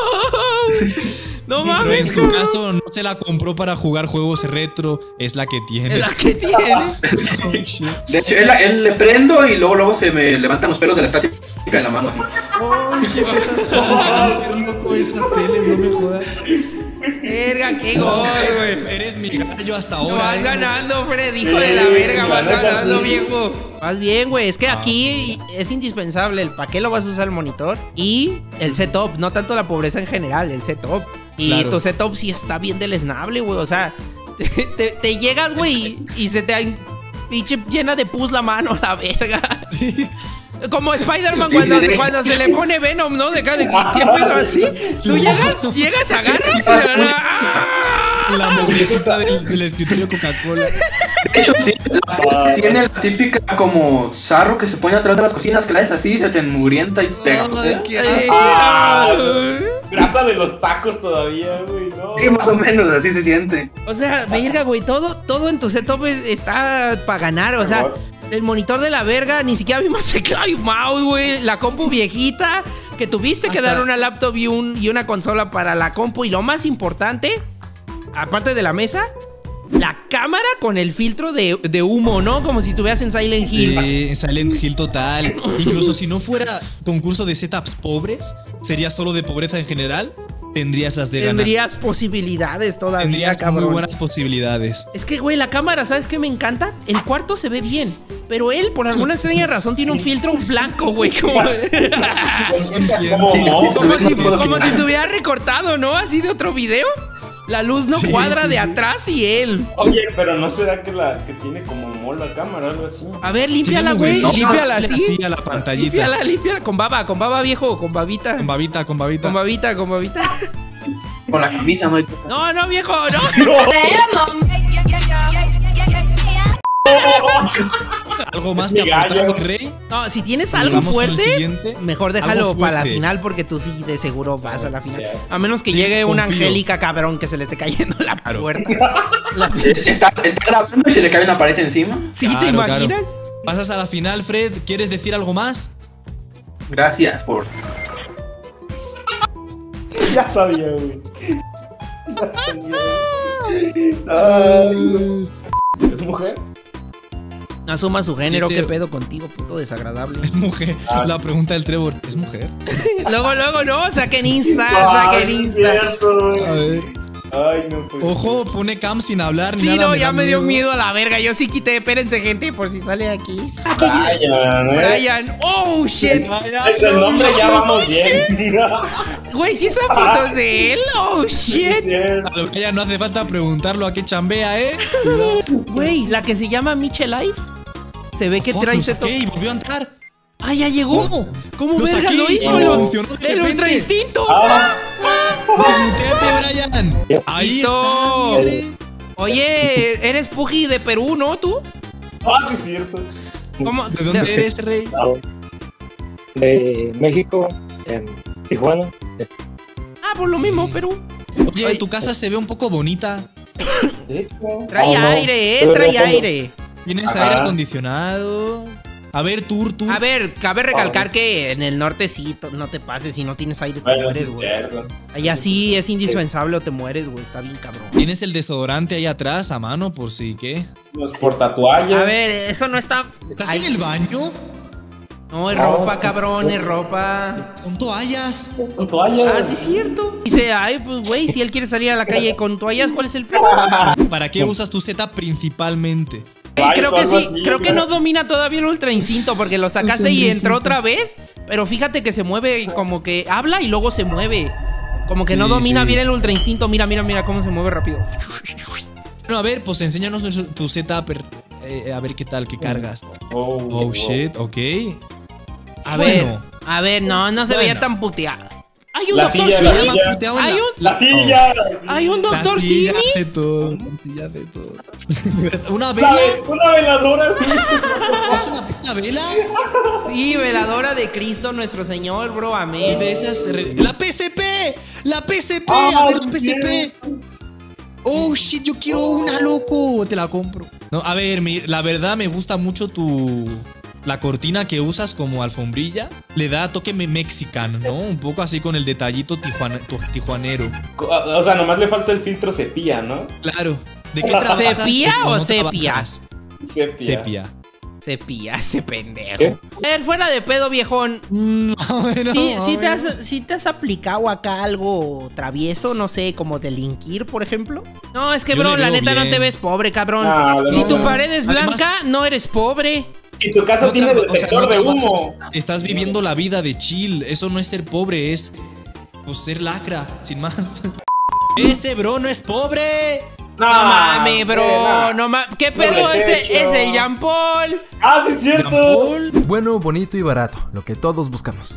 No Pero en mames, su cabrón. caso no se la compró para jugar juegos retro, es la que tiene. Es la que tiene. Oh, shit. De hecho, él, él le prendo y luego, luego se me levantan los pelos de la estática en la mano. Así. Oh, shit, esas tan loco, esas teles, no me jodas. Verga, qué gol, güey. Eres mi gallo hasta No, ahora. vas eh. ganando, Fred, hijo de la Sí, verga, vas la neta, ganando, sí. viejo. Vas bien, güey, es que Ah. aquí es indispensable el para qué lo vas a usar el monitor y el setup, no tanto la pobreza en general, el setup. Y Claro. tu setup sí está bien deleznable, güey, o sea, te, te- te llegas, güey, y se te pinche llena de pus la mano, la verga. Como Spider-Man cuando, cuando se le pone Venom, ¿no? De cada, ¿qué pedo así? Tú llegas, llegas, agarras y... ¡Ah! La mogrecita del, del escritorio Coca-Cola. De hecho, sí, la- tiene la típica como sarro que se pone atrás de las cocinas, que la haces así, se te enmurienta y te pega. Ay, qué Ay, Ah. ah. Grasa de los tacos todavía, güey, no. Sí, más o menos, así se siente. O sea, verga, güey, todo, todo en tu setup es- está para ganar, o sea, el monitor de la verga, ni siquiera vimos teclado y mouse, güey, la compu viejita, que tuviste que Hasta- dar una laptop y, un, y una consola para la compu, y lo más importante, aparte de la mesa, la cámara con el filtro de, de humo, ¿no? Como si estuvieras en Silent Hill. Sí, Silent Hill total. Incluso si no fuera concurso de setups pobres, ¿Sería solo de pobreza en general? Tendrías las de ganar. Tendrías posibilidades todavía, Tendrías cabrón. muy buenas posibilidades. Es que, güey, la cámara, ¿sabes qué me encanta? El cuarto se ve bien, pero él, por alguna extraña razón, tiene un filtro blanco, güey. Como, como, si, como si se hubiera recortado, ¿no? Así de otro video. La luz no Sí, cuadra sí, de sí. atrás y él. Oye, pero ¿no será que la que tiene como mol la cámara o algo así? A ver, límpiala, Tiene güey. mugrecita. Límpiala Hazle así. así a la pantallita. Límpiala, límpiala. Con baba, con baba, viejo. Con babita. Con babita, con babita. Con babita, con babita. Con la camisa, no hay. No, no, viejo, no. ¿Algo más que Mi aportar, gallo. mi rey? No, si tienes algo Pasamos con el fuerte, siguiente. mejor déjalo Algo para la fuerte. final porque tú sí de seguro vas a la final. A menos que Sí, llegue una confío. Angélica cabrón que se le esté cayendo la Claro. puerta. La Está, está grabando y se le cae una pared encima. ¿Sí te Claro, claro. imaginas? Pasas a la final, Fred. ¿Quieres decir algo más? Gracias por. Ya sabía, güey. Ya sabía. Ay, ¿es mujer? No asuma su género, Sí te- qué pedo contigo, puto desagradable. Es mujer. Ah. La pregunta del Trevor. ¿Es mujer? Luego, luego, no, saquen Insta, Ay, saquen es Insta. cierto, güey. A ver. Ay, no, pues. Ojo, pone cam sin hablar ni Sí, nada. no, ya da me dio miedo a la verga. Yo sí quité, espérense, gente, por si sale aquí. Aquí, Brian, ¿eh? Brian, oh shit. Es el nombre, ya vamos bien. Güey, si esa foto es de él, oh shit. A lo que ya no hace falta preguntarlo a qué chambea, ¿eh? Güey, la que se llama Michelle Life. Se ve que trae ese Ok, y volvió a entrar. Ah, ya llegó. ¿Cómo? ¿Cómo Lo verga saqué lo y hizo? no Lo- funcionó de El repente. ultra instinto. Ah. Desmuteate, Brian. Ahí Listo. estás, mi rey. Oye, eres Puji de Perú, ¿no? ¿Tú? Ah, sí, es cierto. ¿Cómo? ¿De dónde eres, rey? De México, en Tijuana. Ah, por lo mismo, Perú. Oye, tu casa se ve un poco bonita. Trae Oh, no. aire, eh, Pero trae de fondo. aire. Tienes Ajá. aire acondicionado. A ver, tour, tour. A ver, cabe recalcar que en el norte sí, to- no te pases, si no tienes aire te Bueno, sí, mueres, es güey. cierto. Allá sí es indispensable o te mueres, güey, está bien cabrón. Tienes el desodorante ahí atrás a mano por si qué. Los portatoallas. A ver, eso no está... ¿Estás Ay, en el baño? No, es ropa, cabrón, es ropa. Con toallas. Con toallas. Ah, sí es cierto. Dice, ay, pues, güey, si él quiere salir a la calle con toallas, ¿cuál es el problema? ¿Para qué usas tu Z principalmente? Ay, creo que algo sí, así, creo que claro. no domina todavía el ultra instinto porque lo sacaste y Ultra entró instinto. otra vez, pero fíjate que se mueve como que habla y luego se mueve. Como que Sí, no domina sí. bien el ultra instinto. Mira, mira, mira cómo se mueve rápido. Bueno, a ver, pues enséñanos tu Z per- eh, a ver qué tal, qué cargas. Oh, Oh, wow. shit, ok. A Bueno. ver, a ver, no, no se veía Bueno. tan puteada. Hay un La doctor silla, la Simi. silla. Puteado en Hay la- un, La silla. hay un doctor La silla Simi. hace todo, la silla hace todo. ¿Una La vela? ve- Una veladora, güey. ¿Es una puta vela? Sí, veladora de Cristo nuestro Señor, bro, amén. Es de esas... re- ¡La P S P! ¡La P S P! Ah, ¡A ver, la sí, P S P! Oh, shit, yo quiero una, loco. Te la compro. No, a ver, mi- la verdad me gusta mucho tu... La cortina que usas como alfombrilla le da toque me- mexican, ¿no? Un poco así con el detallito tijuana- tu- tijuanero. O sea, nomás le falta el filtro sepia, ¿no? Claro. ¿De qué trabajas? ¿Sepia o o no sepia? trabajas? Sepia. Sepia. Se pilla ese pendejo. ¿Qué? A ver, fuera de pedo, viejón. Bueno, ¿Sí, sí a te ver. has, sí te has aplicado acá algo travieso? No sé, como delinquir, por ejemplo. No, es que, Yo bro, le la veo neta no bien. te ves pobre, cabrón. No, no, si tu no. pared es Además- blanca, no eres pobre. Si tu casa No tiene tra- o sea, detector no de trabajas, humo. Estás viviendo la vida de chill. Eso no es ser pobre, es pues ser lacra, sin más. Ese bro no es pobre. No mames, bro. nah. No mames. ¿Qué Doble pedo ese? techo. Es el Jean Paul. Ah, sí, es cierto. Jean-Paul. Bueno, bonito y barato, lo que todos buscamos.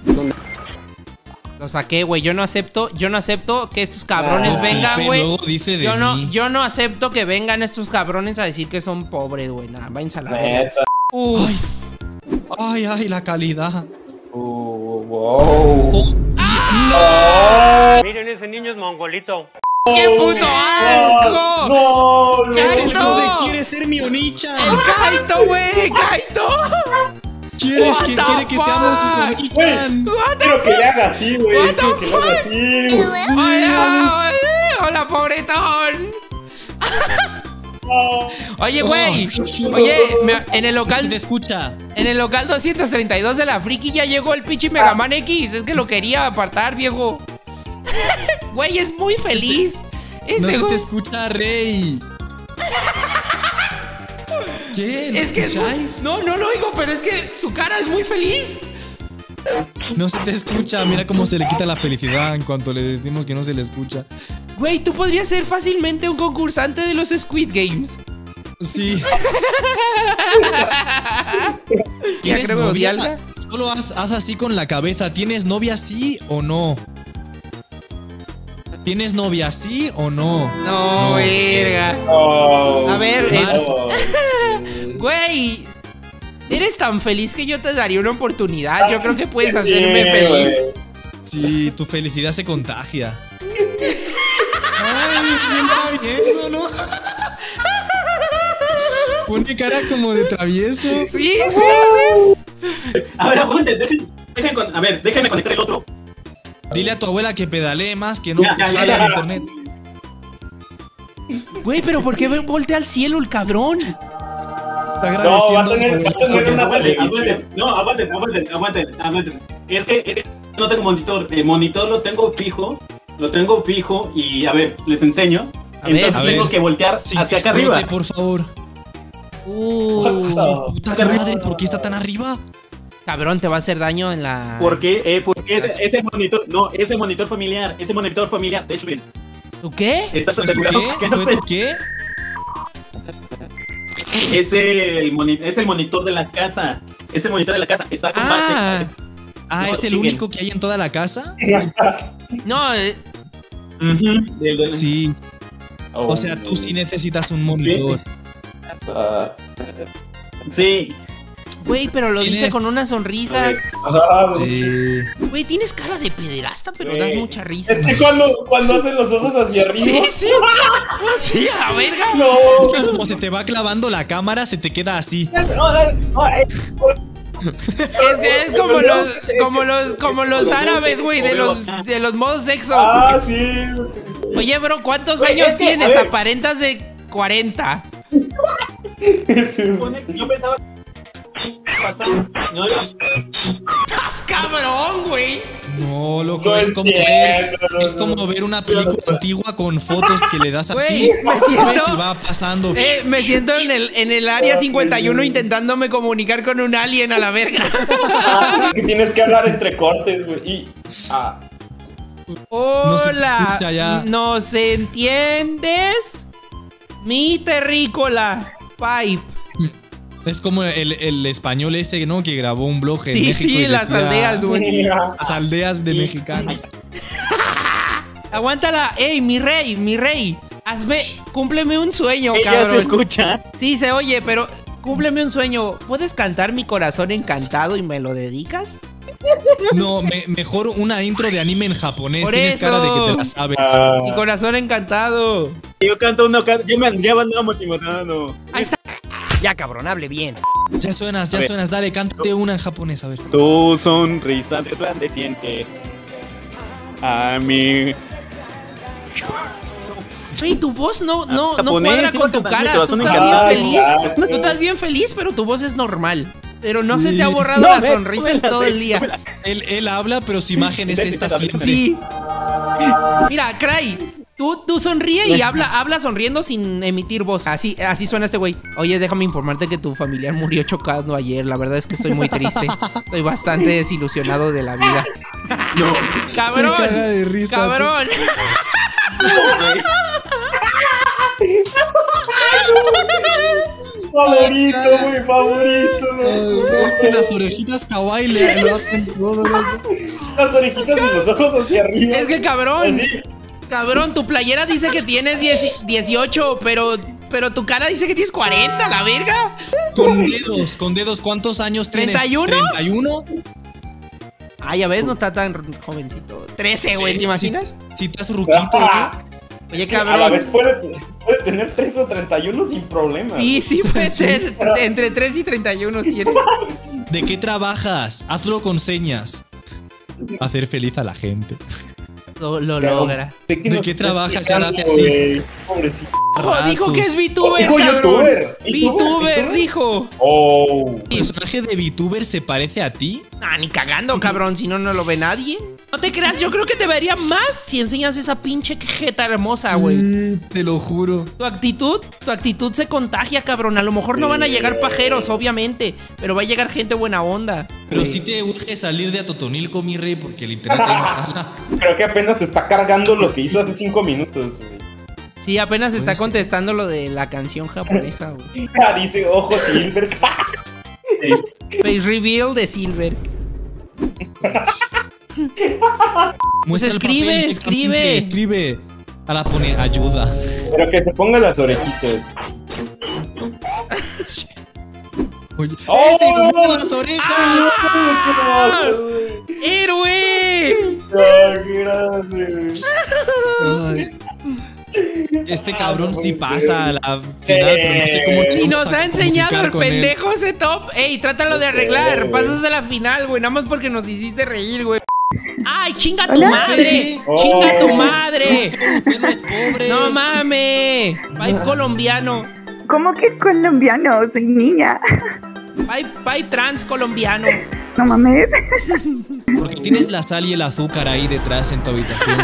Lo saqué, güey. Yo no acepto, yo no acepto que estos cabrones Ah, vengan, Pipe güey. luego dice de Yo no, mí. yo no acepto que vengan estos cabrones a decir que son pobres, güey. Nada, váyanse a la verga. Neta. Uf. Ay, ay, la calidad. Uh, wow. Miren, ese niño es mongolito. ¡Qué puto asco! No, no. Es el ¡Kaito! bro de quiere ser mi Onichan. ¡El Kaito, güey! ¡Kaito! ¿Quieres What que, the quiere que seamos sus fuck? Onichan? Quiero que le haga así, güey. What the Quiero que le haga así. ¡Hola! ¡Hola, pobretón! Oye, güey. Oye, me- en el local. Se te escucha. En el local doscientos treinta y dos de la Friki ya llegó el pinche Mega Man X. Es que lo quería apartar, viejo. Güey, es muy feliz. No Ese se güey- te escucha, Rey. ¿Qué? ¿No Es que es muy- escucháis? no, no lo oigo, pero es que su cara es muy feliz. No se te escucha. Mira cómo se le quita la felicidad en cuanto le decimos que no se le escucha. Güey, tú podrías ser fácilmente un concursante de los Squid Games. Sí. ¿Tienes ¿Tienes novia? novia? Dialga? Solo haz, haz así con la cabeza. ¿Tienes novia sí o no? ¿Tienes novia sí o no? No, verga. Oh, A ver, eh, oh. güey. Eres tan feliz que yo te daría una oportunidad. Yo creo que puedes Sí, hacerme feliz. güey. Sí, tu felicidad se contagia. Ay, bien travieso, ¿no? Pone cara como de travieso. Sí, sí, sí. A ver, aguanten, dejen, dejen con- a ver, déjenme conectar el otro. Dile a tu abuela que pedalee más, que no Ya, ya, ya, jala ya. el internet. Güey, pero ¿por qué voltea al cielo el cabrón? Está No, va a agradeciendo tener, va a su- tener una Aguanten, televisión. aguanten, no, aguanten, aguanten, aguanten, aguanten. Es que, es que no tengo monitor, el monitor lo tengo fijo, lo tengo fijo y a ver, les enseño. A ver, Entonces a tengo ver. que voltear Sin hacia que acá arriba. explote, por favor. Uh, Su puta madre, ¿por qué está tan arriba? cabrón, te va a hacer daño en la. ¿Por qué? Eh, porque ese, ese monitor, no, ese monitor familiar, ese monitor familiar, de hecho bien. ¿Tú qué? ¿Estás ¿Fue tu asegurado qué? que no ¿Fue sé? tu qué? Es el, moni- es el monitor de la casa. Ese monitor de la casa está con Ah, base. Ah, No, ¿es el chinguen. único que hay en toda la casa? no, eh, Ujú, del- del- Sí. Oh. O sea, tú sí necesitas un monitor. Ah, Sí. güey, pero lo dice ¿Tienes? con una sonrisa. ah, güey. Sí. Güey, tienes cara de pederasta, pero Güey. das mucha risa. Es que cuando, cuando hacen los ojos hacia arriba. Sí, sí. Sí, a la verga. No. Es que como se te va clavando la cámara, se te queda así. Es que es como los, como los, como los árabes, güey, de los, de los modos sexo. Ah, sí. Oye, bro, ¿cuántos Güey, años es que, tienes? a ver. Aparentas de cuarenta. Yo pensaba pasar. No, ¡Estás cabrón, güey! No, loco, No es como entiendo, ver, no, es no, como no. ver una película antigua con fotos que le das Güey, así. me siento- ¿Ves? Y va pasando. Eh, me siento en el, en el área cincuenta y uno intentándome comunicar con un alien a la verga. Ah, es que tienes que hablar entre cortes, güey. Y. Ah. No se te Hola, escucha ya. ¿nos entiendes? Mi terrícola, pipe. Es como el, el español ese, ¿no? Que grabó un blog en Sí, México. sí, y las decía, aldeas, güey. Las aldeas de mexicanos. Aguántala, ey, mi rey, mi rey. Hazme, cúmpleme un sueño, ella cabrón. se escucha. Sí, se oye, pero cúmpleme un sueño. ¿Puedes cantar Mi Corazón Encantado y me lo dedicas? No, me- mejor una intro de anime en japonés. Por Tienes eso. cara de que te la sabes. Ah. Mi Corazón Encantado. Yo canto una canción. Yo me ya andaba motivando. Ahí está. Ya, cabrón, hable bien. Ya suenas, ya A ver. suenas. Dale, cántate una en japonés, a ver. Tu sonrisa resplandeciente. A mí. Güey, tu voz no, no, no Japonés, cuadra sí, con tu mi cara. Tú corazón estás bien encantado. feliz. Claro. Tú estás bien feliz, pero tu voz es normal. Pero no se Sí. te ha borrado No, la ve, sonrisa en tú me la todo sé, el día. tú me la sé. Él, él habla, pero su imagen es esta siempre. Sí. Mira, Cray, tú, tú sonríe y habla, habla sonriendo sin emitir voz. Así, así suena este güey. Oye, déjame informarte que tu familiar murió chocando ayer. La verdad es que estoy muy triste. Estoy bastante desilusionado de la vida. No. ¡Cabrón! Se caga de risa, ¡Cabrón! Favorito, güey, favorito, güey. Es que las orejitas kawaii le lo hacen todo, loco. Las orejitas y los ojos hacia arriba. Es que cabrón. Así. Cabrón, tu playera dice que tienes diez dieciocho, pero, pero tu cara dice que tienes cuarenta, la verga. Con dedos, con dedos. ¿Cuántos años tienes? ¿treinta y uno? ¿treinta y uno? Ah, ya ves, no está tan jovencito. trece, güey, ¿te imaginas? Si estás ruquito, ¿eh? Oye, A la cabrón. vez puede, puede tener tres o treinta y uno sin problema. Sí, sí, puede ser. Entre tres y treinta y uno tiene. ¿De qué trabajas? Hazlo con señas. Hacer feliz a la gente. Lo, lo logra. ¿De qué trabaja si ahora hace así? Pobrecito. Oh, dijo que es VTuber, Dijo cabrón. YouTuber. VTuber, dijo. Oh. ¿El personaje de VTuber se parece a ti? Ah, ni cagando, cabrón, si no, no lo ve nadie. No te creas, yo creo que te vería más si enseñas esa pinche jeta hermosa, güey. Sí, te lo juro. Tu actitud, tu actitud se contagia, cabrón. A lo mejor no van a llegar pajeros, obviamente, pero va a llegar gente buena onda. Pero sí te urge salir de Atotonilco, mi rey, porque el internet ahí no jala. Creo que apenas está cargando lo que hizo hace cinco minutos, güey. Sí, apenas está Pues, contestando lo de la canción japonesa, güey. Ah, dice ojo Silver. Face reveal de Silver. Muestra el escribe, papel, escribe. Camille, Escribe. Ahora pone ayuda. Pero que se ponga las orejitas. Oye, ¡Oh! ¡ese ilumina las orejas! ¡Ah! ¡Héroe! ¡Ah, gracias! Ay. Este cabrón sí pasa a la final, pero no sé cómo. Y nos vamos ha a enseñado comunicar el con él. pendejo ese top. Ey, trátalo de arreglar. Pasas a la final, güey. Nada más porque nos hiciste reír, güey. ¡Ay, chinga tu madre! Oh. ¡Chinga tu madre! Usted no es pobre. ¡No mames! Vibe colombiano. ¿Cómo que colombiano? Soy niña. Vibe, vibe trans colombiano. No mames. Porque tienes la sal y el azúcar ahí detrás en tu habitación.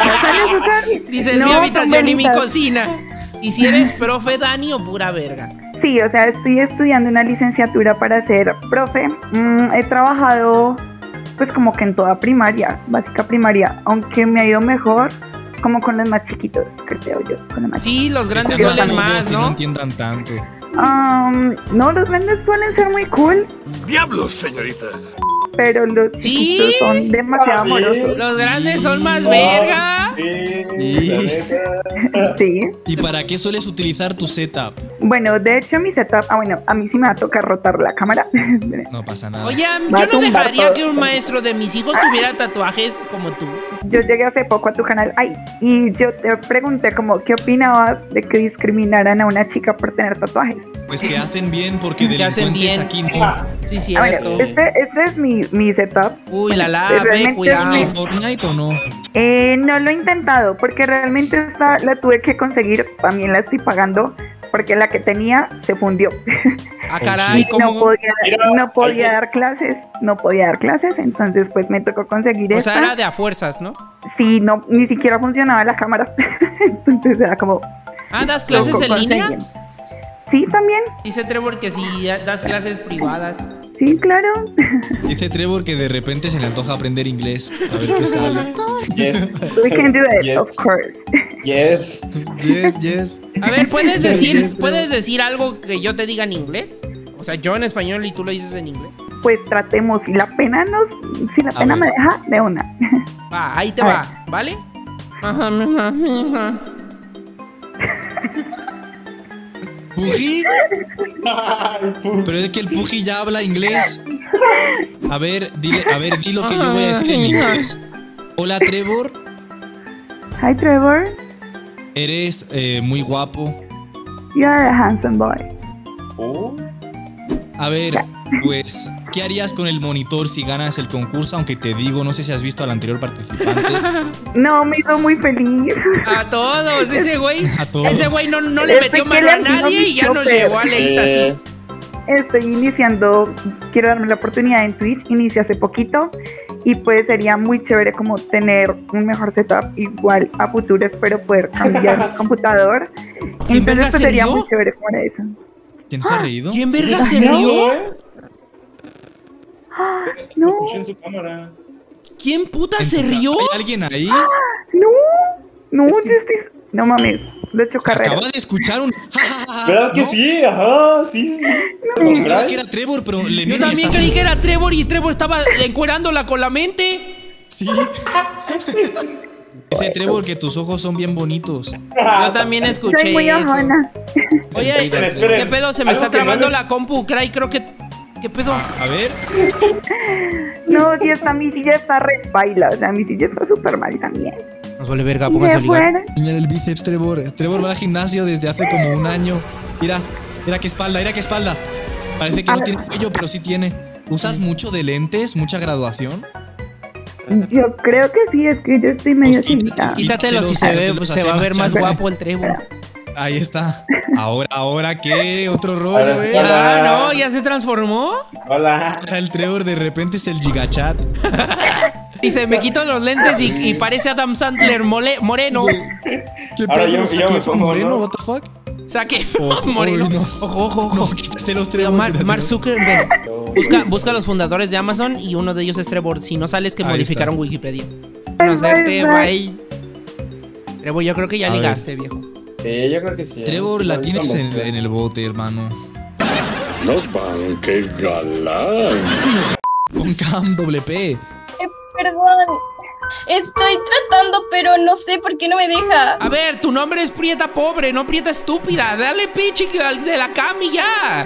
Dices No, mi habitación y mi Carmelita. cocina. ¿Y si eres profe Dani o pura verga? Sí, o sea, estoy estudiando una licenciatura para ser profe. Mm, he trabajado pues como que en toda primaria, básica primaria, aunque me ha ido mejor como con los más chiquitos, creo yo. Con los más Sí, los grandes Están duelen cómodos más, y no ¿no? entiendan tanto. Um, no, los grandes suelen ser muy cool, ¡Diablos, señorita! pero los ¿Sí? chiquitos son demasiado Ah, ¿sí? amorosos. Los grandes son más verga. Sí, la neta. Sí. ¿Y para qué sueles utilizar tu setup? Bueno, de hecho mi setup, ah bueno, a mí sí me va a tocar rotar la cámara. No pasa nada. Oye, Va yo a no tumbar dejaría todo. que un maestro de mis hijos tuviera tatuajes como tú. Yo llegué hace poco a tu canal, ay, y yo te pregunté como, ¿qué opinabas de que discriminaran a una chica por tener tatuajes? Pues que hacen bien porque Que hacen delincuentes bien. aquí no. Sí, Ah, cierto. bueno, este, este es mi, mi setup. Uy, la la, Realmente ve, es cuidado. mi- ¿En Fortnite o no? Eh, no lo he intentado porque realmente esta la tuve que conseguir, también la estoy pagando porque la que tenía se fundió. Ah, caray, Y no ¿cómo? podía, Mira, no hay podía que- dar clases, no podía dar clases, entonces pues me tocó conseguir O esta. sea, era de a fuerzas, ¿no? Sí, no, ni siquiera funcionaba la cámara, entonces era como... Ah, ¿das clases tocó en línea? conseguir. Sí, también, Dice Trevor que si das clases privadas. sí, claro. Dice Trevor que de repente se le antoja aprender inglés. A ver qué sale. Yes. We can do it, Yes. of course. Yes. Yes, yes. A ver, ¿puedes Yes, decir, yes, Trevor. ¿puedes decir algo que yo te diga en inglés? O sea, yo en español y tú lo dices en inglés. Pues tratemos, si la pena nos, si la A pena ver. me deja, de una. Va, ahí te A va, ¿vale? Ajá, ajá, ajá. ¿Puji? Pero es que el Puji ya habla inglés. A ver, dile, a ver, di lo que yo voy a decir en inglés. Hola Trevor, Hi Trevor, eres eh, muy guapo. you are a handsome boy. Oh. A ver, pues, ¿qué harías con el monitor si ganas el concurso? Aunque te digo, no sé si has visto al anterior participante. No, me hizo muy feliz. A todos, ese güey. A todos. Ese güey no, no le Este metió que mano le a atinó nadie mi y ya nos chopper. llevó al éxtasis. Estoy iniciando, quiero darme la oportunidad en Twitch, inicié hace poquito y pues sería muy chévere como tener un mejor setup, igual a futuro espero poder cambiar mi computador. ¿Quién verga Entonces pues se sería rió? muy chévere como era eso. ¿Quién se ha reído? ¿Quién verga ¿Qué se pasó? rió? No, Escuché en su cámara. ¿Quién puta ¿En se tu ca- rió? ¿Hay alguien ahí? no, no, yo estoy, no mames, lo he hecho carrera. Acaba de escuchar un... ¿Verdad que ¿No? sí? Ajá, sí, sí. Pensaba que era Trevor, pero le Yo también creí que era Trevor y Trevor estaba encuerándola con la mente. Sí. Dice Trevor que tus ojos son bien bonitos. Yo también escuché Soy muy eso. ojona. Oye, Esperen, esperen. ¿qué pedo? Se me Algo está que no trabando les- la compu, Cray, creo que... ¿Qué pedo? A ver. No, si esta mi silla está re baila, o sea, mi silla está súper mal también. Nos vale verga, Y pónganse a de ligar. fuera, Señala el bíceps, Trevor. Trevor va al gimnasio desde hace como un año. Mira, mira qué espalda, mira qué espalda. Parece que no tiene cuello, pero sí tiene. ¿Usas mucho de lentes? ¿Mucha graduación? Yo creo que sí, es que yo estoy medio chiquita. Quítatelo si se ve, se va a ver más guapo el Trevor. Ahí está. Ahora, ahora qué, otro rollo, eh. Ya, no, ya se transformó. Hola. Ahora el Trevor de repente es el gigachat. Dice, me quito los lentes y, y parece Adam Sandler mole, moreno. ¿Qué pedo? ¿Qué fue moreno? What the fuck? Saque moreno. No. Ojo, ojo, ojo. No, quítate los Trevor. Mark, Mark Zuckerberg. Busca, busca a los fundadores de Amazon y uno de ellos es Trevor. Si no sales que Ahí modificaron está. Wikipedia. Conocerte, bye. Trevor, yo creo que ya A ligaste, viejo. Sí, yo creo que sí. Trevor, Sí, la lo tienes como en, que- en el bote, hermano. Nos van, qué galán. Con Cam W P. Eh, perdón. Estoy tratando, pero no sé por qué no me deja. A ver, tu nombre es Prieta Pobre, no Prieta Estúpida. Dale pichi de la cama y ya.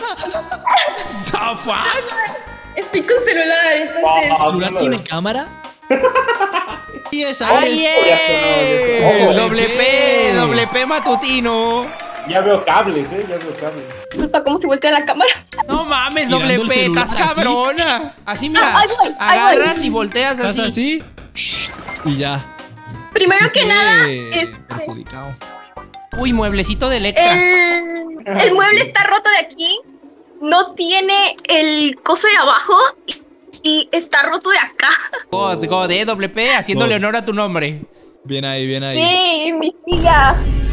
So fun. Estoy con celular, entonces. ¿Tu celular tiene cámara? Y esa ¡Ay, es. es! Doble P, doble P matutino. Ya veo cables, eh, ya veo cables. Disculpa, ¿cómo se voltea la cámara? No mames, Tirando doble el P, celular estás así. cabrona. Así mira, Ahí voy, ahí voy. agarras y volteas ¿Estás así. así? Y ya. Primero Sí que se nada, ve este, perjudicado. Uy, mueblecito de Electra. el, el mueble está roto de aquí. No tiene el coso de abajo. Y, y está roto de acá. God, God, eh, doble P, haciéndole God. honor a tu nombre. Bien ahí, bien ahí. Sí, mi silla.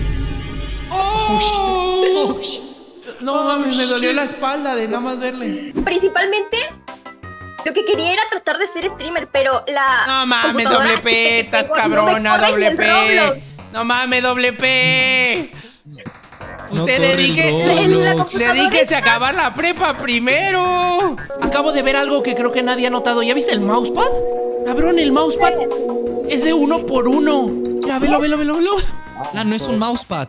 Oh, no mames, me dolió la espalda de nada más verle. Principalmente, lo que quería era tratar de ser streamer, pero la. No mames, computadora doble P, chiquita que estás tengo no me cabrona, corre doble ni el P. Roblox. No mames, doble P. No Usted corre el dedique, Roblox. dedíquese a acabar la prepa primero. Acabo de ver algo que creo que nadie ha notado. ¿Ya viste el mousepad? Cabrón, el mousepad es de uno por uno. Ya, velo, velo, velo, velo. Ah, no es un mousepad.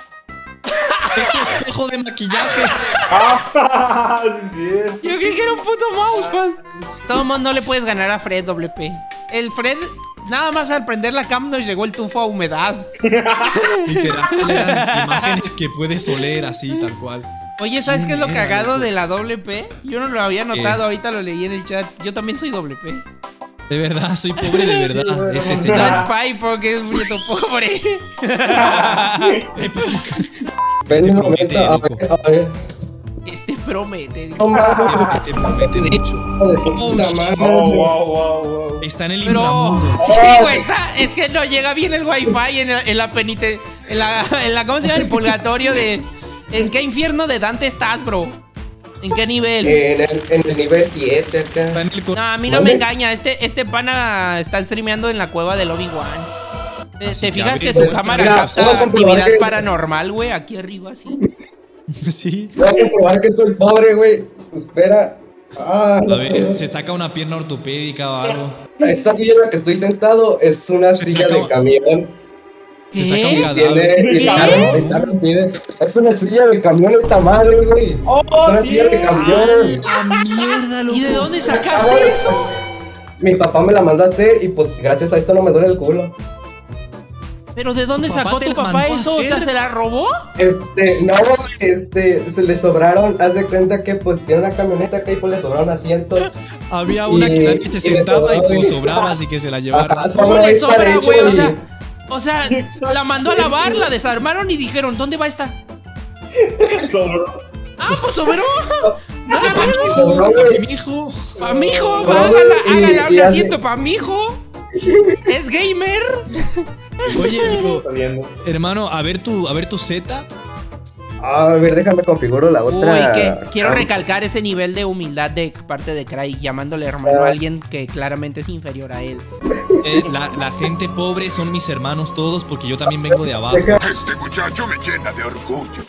Es espejo de maquillaje. Ah, sí, sí. Yo creí que era un puto mousepad. Todo mundo no le puedes ganar a Fred, doble P. El Fred, nada más al prender la cam nos llegó el tufo a humedad. Literal, eran imágenes que puedes oler así, tal cual. Oye, ¿sabes qué es lo Mierda, cagado loco. de la doble P? Yo no lo había notado, ahorita lo leí en el chat. Yo también soy doble P. De verdad, soy pobre de verdad. Este No es señor. Pai porque es prieto pobre. Ven un momento, a ver, a ver. Este promete. No mames. Te promete mucho. Hijo de su puta madre. Oh, wow, wow, wow. Está en el Pero, inframundo. sí, güey, está- es que no llega bien el wifi en, el- en la penite... En la, en la... ¿Cómo se llama? El purgatorio de... ¿En qué infierno de Dante estás, bro? ¿En qué nivel? En el, en el nivel siete acá. Está en el cor- No, a mí no me engaña. Este, este pana está streameando en la cueva del Obi-Wan. ¿Te, te que fijas abre- que su cámara Mira, capta puedo comprobar actividad que- paranormal, güey? Aquí arriba, así. Sí. Voy a comprobar que soy pobre, güey. Espera. Ah, A ver, se saca una pierna ortopédica o algo. esta silla en la que estoy sentado es una Se silla saca de un- camión. Se saca un ¿Qué? cadáver. Tiene, y está- ¿Qué? está rompida. Es una silla de camión esta madre, güey. Oh, Es una sí. silla de camión. ¡Ah, mierda, loco! ¿Y de dónde sacaste eso? Mi papá me la mandó a hacer y pues gracias a esto no me duele el culo. ¿Pero de dónde ¿Tu papá sacó te tu la papá mandó a eso? O sea, hacer? ¿se la robó? Este, no, este, se le sobraron, haz de cuenta que pues tiene una camioneta acá y pues le sobraron asientos. Había una que Y- nadie se y le sentaba y sobró, pues y- sobraba, así que se la llevaron. Ajá, ¿Cómo sobró le esta, de sobra, hecho, güey? O y- sea, o sea, la mandó a lavar, la desarmaron y dijeron, ¿dónde va esta? Sobró. Ah, pues sobró. No le pedo. sobró, güey. Mi hijo. Pa' mi hijo, No, va, hágala, y- hágale y un hace- asiento pa' mi hijo. Es gamer. Oye, pero, Saliendo. hermano, a ver tu, a ver tu Z. A ver, déjame configuro la Uy, otra. que quiero Ah, recalcar ese nivel de humildad de parte de Craig, llamándole hermano a alguien que claramente es inferior a él. Eh, la, la gente pobre son mis hermanos todos porque yo también vengo de abajo. deja- Este muchacho me llena de orgullo.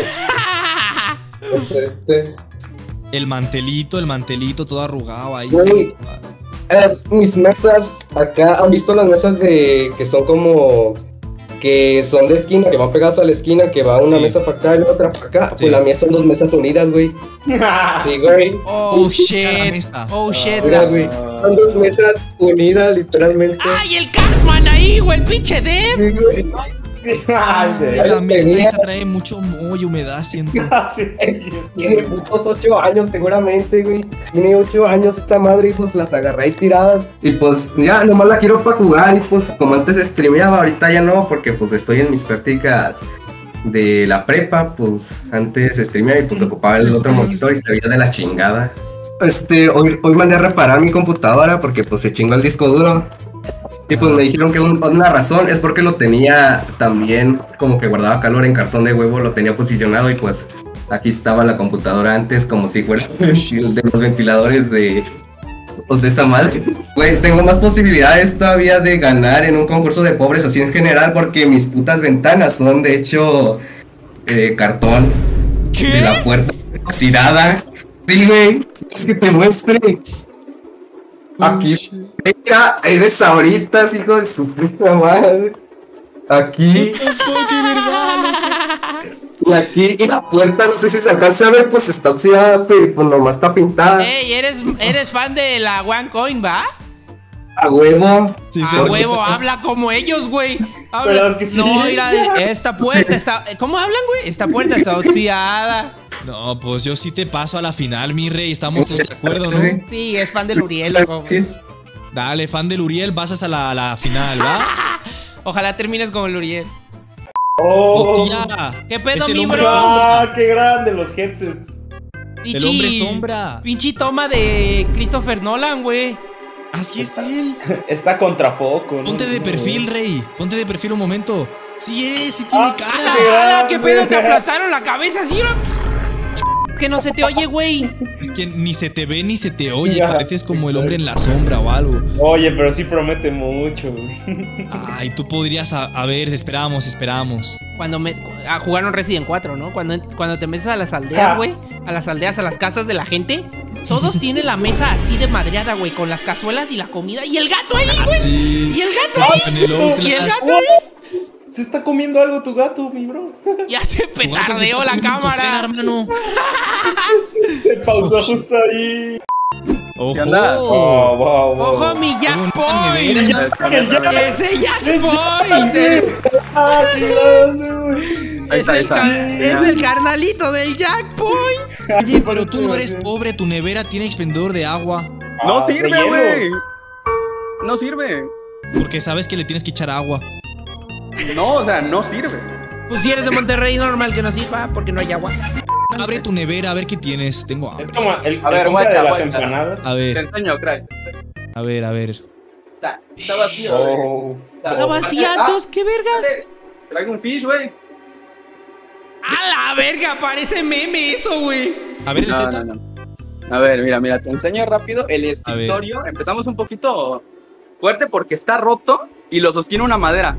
pues, este. El mantelito, el mantelito todo arrugado ahí. Güey, es- mis mesas acá, ¿han visto las mesas de que son como que son de esquina, que van pegadas a la esquina, que va una Sí. mesa para acá y la otra para acá? Sí. Pues la mía son dos mesas unidas, güey. Sí, güey. Oh, Uf, shit. la mesa. Oh, shit. Mira, la- güey. Son dos mesas unidas, literalmente. ¡Ay, el Catman ahí, güey! ¡El pinche Dead! Sí, güey. La mesa esa trae mucho moho y humedad, siento. Tiene putos ocho años seguramente, güey. Tiene ocho años esta madre y pues las agarré ahí tiradas. Y pues ya, nomás la quiero para jugar y pues como antes streameaba, ahorita ya no, porque pues estoy en mis prácticas de la prepa, pues antes streameaba y pues ocupaba el otro monitor y se veía de la chingada. Este, hoy, hoy mandé a reparar mi computadora porque pues se chingó el disco duro. Y pues me dijeron que un, una razón es porque lo tenía también como que guardaba calor en cartón de huevo, lo tenía posicionado y pues aquí estaba la computadora antes como si fuera el de los ventiladores de, pues, de esa madre. Güey, tengo más posibilidades todavía de ganar en un concurso de pobres así en general porque mis putas ventanas son de hecho eh, cartón. ¿Qué? De la puerta oxidada. Sí, güey, es que te muestre. Aquí, mira, eres ahorita, hijo de su puta madre. Aquí. Y aquí, y la puerta, no sé si se alcanza a ver, pues está oxidada, pero pues nomás está pintada. Ey, ¿eres, eres fan de la OneCoin, va? A huevo. Sí, a huevo, habla como ellos, güey. Habla. Sí. No, mira, esta puerta está... ¿Cómo hablan, güey? Esta puerta está oxidada. No, pues yo sí te paso a la final, mi rey. Estamos todos de acuerdo, ¿no? Sí, es fan del Uriel, loco. Sí. Dale, fan del Uriel, pasas a la, a la final, ¿va? Ojalá termines como el Uriel. ¡Oh! Hostia, ¿qué pedo, mi bro? ¡Ah, qué grande los headsets! Pinchi, el hombre sombra. Pinche toma de Christopher Nolan, güey. Así es él. Está contrafoco, ¿no? Ponte de perfil, rey. Ponte de perfil un momento. Sí es, sí tiene ah, cara. ¿Qué pedo? Te aplastaron la cabeza así, ¿no? Que no se te oye, güey. Es que ni se te ve ni se te oye. Ya, pareces como el hombre en la sombra o algo. Oye, pero sí promete mucho, güey. Ay, tú podrías, a, a ver, esperamos, esperamos. Cuando me... Ah, jugaron Resident cuatro, ¿no? Cuando, cuando te metes a las aldeas, güey. A las aldeas, a las casas de la gente. Todos tienen la mesa así de madreada, güey. Con las cazuelas y la comida. Y el gato ahí, güey. Sí. Y el gato ahí. El y el gato ahí. Se está comiendo algo tu gato, mi bro. Ya se petardeó la cámara. Hermano. Se pausó justo ahí. ¡Ojo! Oh, wow, wow. ¡Ojo, mi Jack Point! ¡Ese Jack Point! ¡Ah, qué grande, güey! Es, el es el carnalito del Jack Point. Oye, pero tú no eres pobre, tu nevera tiene expendedor de agua. Ah, no sirve, güey. No sirve. Porque sabes que le tienes que echar agua. No, o sea, no sirve. Pues si eres de Monterrey, normal que no sirva porque no hay agua. Abre tu nevera a ver qué tienes. Tengo hambre. Es como el, a ver, el guacha, de las guacha. empanadas. A ver. Te enseño, crack. A ver, a ver. Está, está vacío. Oh. Está vaciados, ¿qué vergas? Traigo un fish, güey. ¡A la verga! Parece meme eso, güey. A ver, el no, Z. no, no. A ver, mira, mira, te enseño rápido el escritorio. Empezamos un poquito fuerte porque está roto y lo sostiene una madera.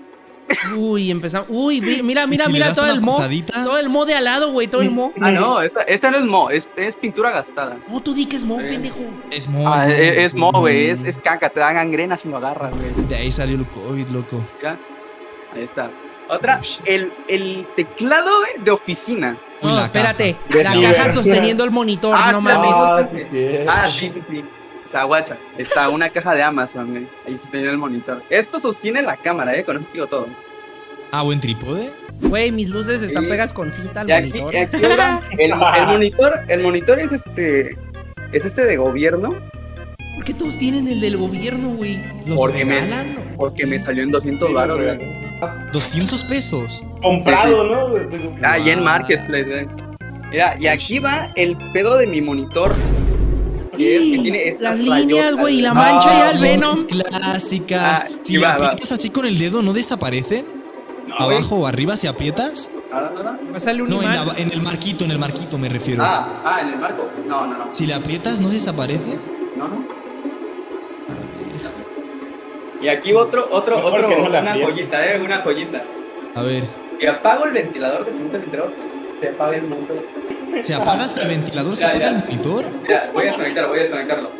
Uy, empezamos. Uy, mira, mira, si mira todo el mo. Todo el mo de al lado, güey, todo el mo. Ah, no, esta, esta no es mo, es, es pintura gastada. No, tú di que es mo, eh. pendejo. Es mo, ah, es, es mo, güey, es, es caca, te da gangrena si lo agarras, güey. De ahí salió el COVID, loco. Mira, ahí está. Otra, el, el teclado de, de oficina. No, la espérate, caja. la Sí, caja ver. sosteniendo el monitor, ah, no mames. Ah, sí, sí. Ah, sí, sí, sí. O sea, guacha, está una caja de Amazon, güey. Ahí sostiene el monitor. Esto sostiene la cámara, eh, con eso digo todo. Ah, buen trípode. Güey, mis luces están sí. pegas con cinta al y aquí, monitor. Y aquí era, el, el monitor, el monitor es este, es este de gobierno. ¿Por qué todos tienen el del gobierno, güey? Porque me, porque me salió en doscientos baros, sí, güey. doscientos pesos. Comprado, sí, sí. ¿no? De, de... Ah, y en Marketplace, güey. Mira, y aquí va el pedo de mi monitor. Que es que tiene estas las líneas, güey, y la mancha ah, y el Venom. Clásicas. Ah, si va, aprietas va. así con el dedo, ¿no desaparecen? No, abajo o arriba si aprietas. No, no, no. Va a salir un no, en, imán. la, en el marquito, en el marquito me refiero. Ah, ah, en el marco. No, no, no. Si le aprietas, ¿no desaparece? No, no. Y aquí otro, otro, Mejor otro, que no la una pierda. joyita, eh, una joyita. A ver. Y apago el ventilador, desconecto el ventilador, se apaga el monitor. ¿Se apagas el ventilador? ¿Se Ya, apaga ya. el monitor? Ya, voy a desconectarlo, voy a desconectarlo.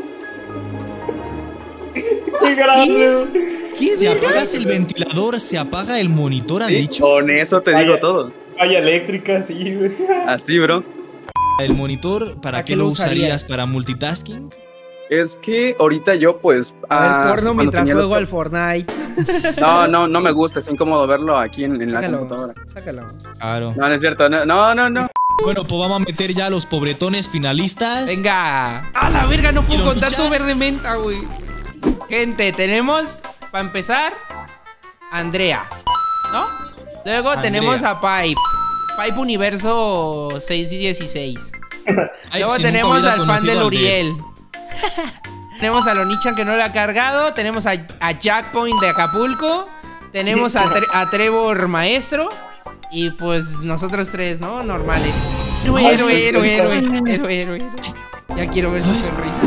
¡Qué grande! ¿Qué Si apagas el ventilador, se apaga el monitor, ¿has ¿Sí? dicho? Con eso te Vaya. digo todo. Falla eléctrica, sí, güey. Así, bro. ¿El monitor para ¿Para qué qué lo lo usarías? usarías? ¿Para multitasking? Es que ahorita yo, pues. A ver, ah, porno cuando mientras tenía juego los- al Fortnite. No, no, no me gusta, es incómodo verlo aquí en, en la Sácalo, computadora. sácalo. Claro. No, no es cierto, no, no, no. no. Bueno, pues vamos a meter ya a los pobretones finalistas. Venga. A la verga, no puedo ¿Quiero contar luchar? tu verde menta, güey. Gente, tenemos, para empezar, a Andrea, ¿no? Luego Andrea. tenemos a Pipe. Pipe Universo seis y dieciséis. Ay, Luego si nunca tenemos hubiera al fan conocido del al Uriel. Tenemos a Lonichan que no le ha cargado. Tenemos a, a Jackpoint de Acapulco. Tenemos a, Tre- a Trevor Maestro. Y pues nosotros tres, ¿no? Normales. Héroe, Ay, héroe, sí, héroe, sí, héroe, sí. héroe, héroe, héroe. Ya quiero ver su sonrisa.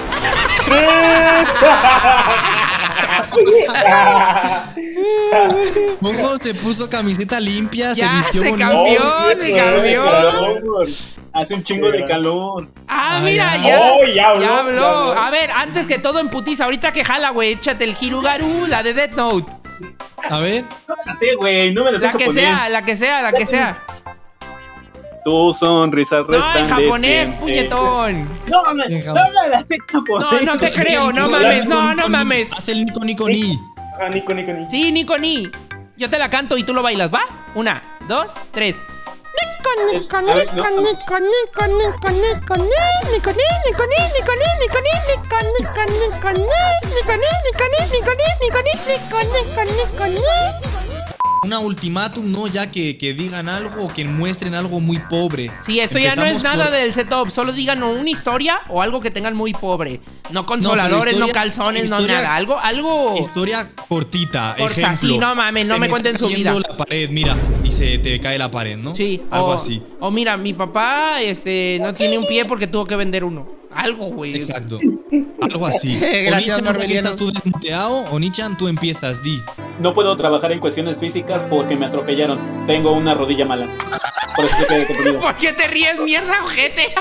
Ojo, se puso camiseta limpia, Ya, se vistió se bonito. cambió, se cambió. Hace un chingo de calor. Ah, Ah, mira, ya. ya. Oh, ya habló, ya habló. ya habló. A ver, antes que todo en putiza, ahorita que jala, güey, échate el Hirugaru, la de Death Note. A ver. Sí, güey, no me lo sé La que sea, la que sea, la que sea. Tu sonrisa No, en resplandece. japonés, puñetón. No, mames, En no me la sé japonés. No, no te creo, no mames, no, no mames. Haz el Nico Nico Ni. Ah, Nico, Nico, Nico. Sí, Nico Ni. Yo te la canto y tú lo bailas, ¿va? Una, dos, tres. Nico, Nico, A ver, Nico, no. Nico, Nico, Nico, Nico, Ni, Nico, Ni, Nico, Ni, Nico, Ni, Nico, Ni, Nico, Nico, Nico, Ni, Nico, Ni, Nico, Ni, Nico, Ni, Nico, Ni, Nico, Nico, Nico, Ni. Una ultimátum, ¿no? Ya que, que digan algo o que muestren algo muy pobre. Sí, esto ya no es Empezamos nada por- del setup, solo digan o una historia o algo que tengan muy pobre. No consoladores, no, historia- calzones, no historia- nada, algo, algo. Historia cortita, Corta, ejemplo. sí, no mames, no Se me cuenten está su vida. cayendo la pared, mira, y se te cae la pared, ¿no? Sí, Algo o, así. O mira, mi papá este no tiene un pie porque tuvo que vender uno. Algo, güey. Exacto. Algo así. Gracias, Onichan, ahora que Marbeliano. estás tú desmuteado, Onichan, tú empiezas, di. No puedo trabajar en cuestiones físicas porque me atropellaron. Tengo una rodilla mala. Por eso se quedé detenido. ¿Por qué te ríes, mierda, ojete?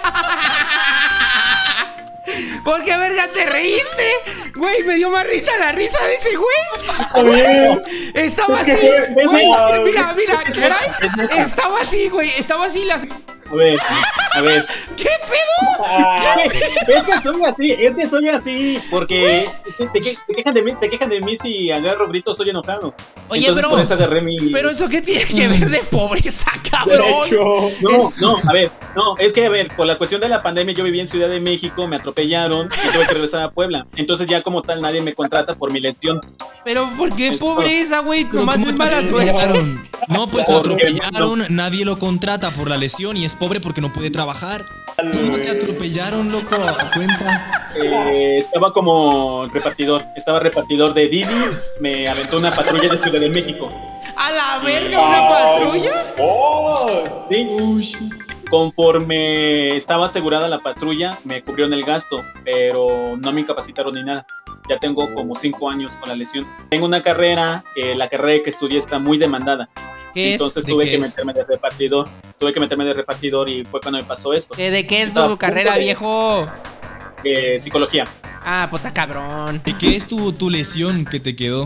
¿Por qué verga te reíste? Güey, me dio más risa la risa de ese güey. Estaba Es que así, fue- güey. fue- Mira, mira, es caray. neta. Estaba así, güey. Estaba así las. A ver, a ver. ¿Qué pedo? Ah, es que soy así, es que soy así. Porque te, te, te quejan de mí, te quejan de mí si agarro gritos, soy enojado. Oye, Entonces, pero- por eso agarré mi. Pero eso qué tiene que ver de pobreza, cabrón. Derecho. No, Es- no, a ver, no, es que a ver, por la cuestión de la pandemia yo viví en Ciudad de México, me atropellaron y tuve que regresar a Puebla. Entonces ya como tal nadie me contrata por mi lesión. Pero ¿por qué Es pobreza, güey? Pero Nomás ¿cómo es te mala suerte. atropellaron? No, pues lo Porque atropellaron, nadie lo contrata por la lesión y es pobre porque no puede trabajar. ¿Cómo te atropellaron, loco? Cuenta. Eh, estaba como repartidor, estaba repartidor de Didi, me aventó una patrulla de Ciudad de México. ¿A la verga una patrulla? ¡Oh! Sí. Conforme estaba asegurada la patrulla, me cubrieron el gasto, pero no me incapacitaron ni nada. Ya tengo como cinco años con la lesión. Tengo una carrera, eh, la carrera que estudié está muy demandada. ¿Qué es? Entonces ¿De tuve qué que es? meterme de repartidor. Tuve que meterme de repartidor y fue cuando me pasó eso. ¿De, de qué es Estaba a tu punto carrera, de- viejo? Eh, psicología. Ah, puta cabrón. ¿De qué es tu, tu lesión que te quedó?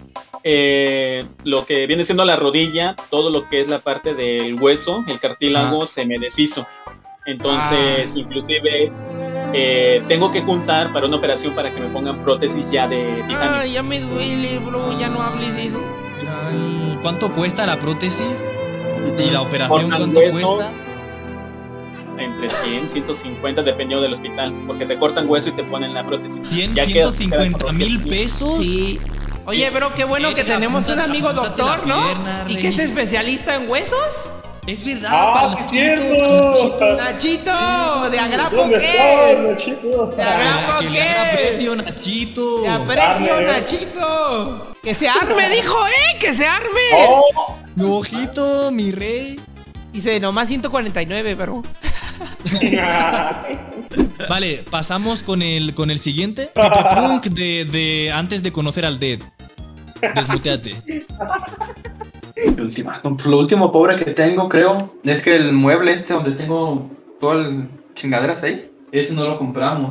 Eh, lo que viene siendo la rodilla, todo lo que es la parte del hueso, el cartílago, se me deshizo. Entonces, inclusive, eh, tengo que juntar para una operación para que me pongan prótesis ya de titanio. Ay, ya me duele, bro. Ya no hables eso. Ay, ¿cuánto cuesta la prótesis? ¿Y la operación Cortan cuánto hueso. cuesta? Entre cien, ciento cincuenta, dependiendo del hospital, porque te cortan hueso y te ponen la prótesis. ¿cien, Ya quedas- ciento cincuenta mil pesos? Sí. Oye, bro, qué bueno que Verga, tenemos un apúntate- amigo apúntate doctor, la ¿no? pierna, ¿Y rey. que es especialista en huesos? Es verdad, ¡Ah, para sí, Nachito, cierto! Nachito. Nachito, ¿de agrapo ¿Dónde qué? estás, Nachito? ¿De agrapo Que le haga qué? precio, Nachito. Te aprecio, Arme. Nachito. Que se arme, dijo, ¿eh? Que se arme. Oh, No, ojito, mi rey. Dice, nomás ciento cuarenta y nueve, pero. Vale, pasamos con el, con el siguiente. Pipe Punk de, de antes de conocer al Dead. Desmuteate. El ultimátum. Lo último pobre que tengo, creo, es que el mueble este donde tengo todas las chingaderas ahí, ese no lo compramos.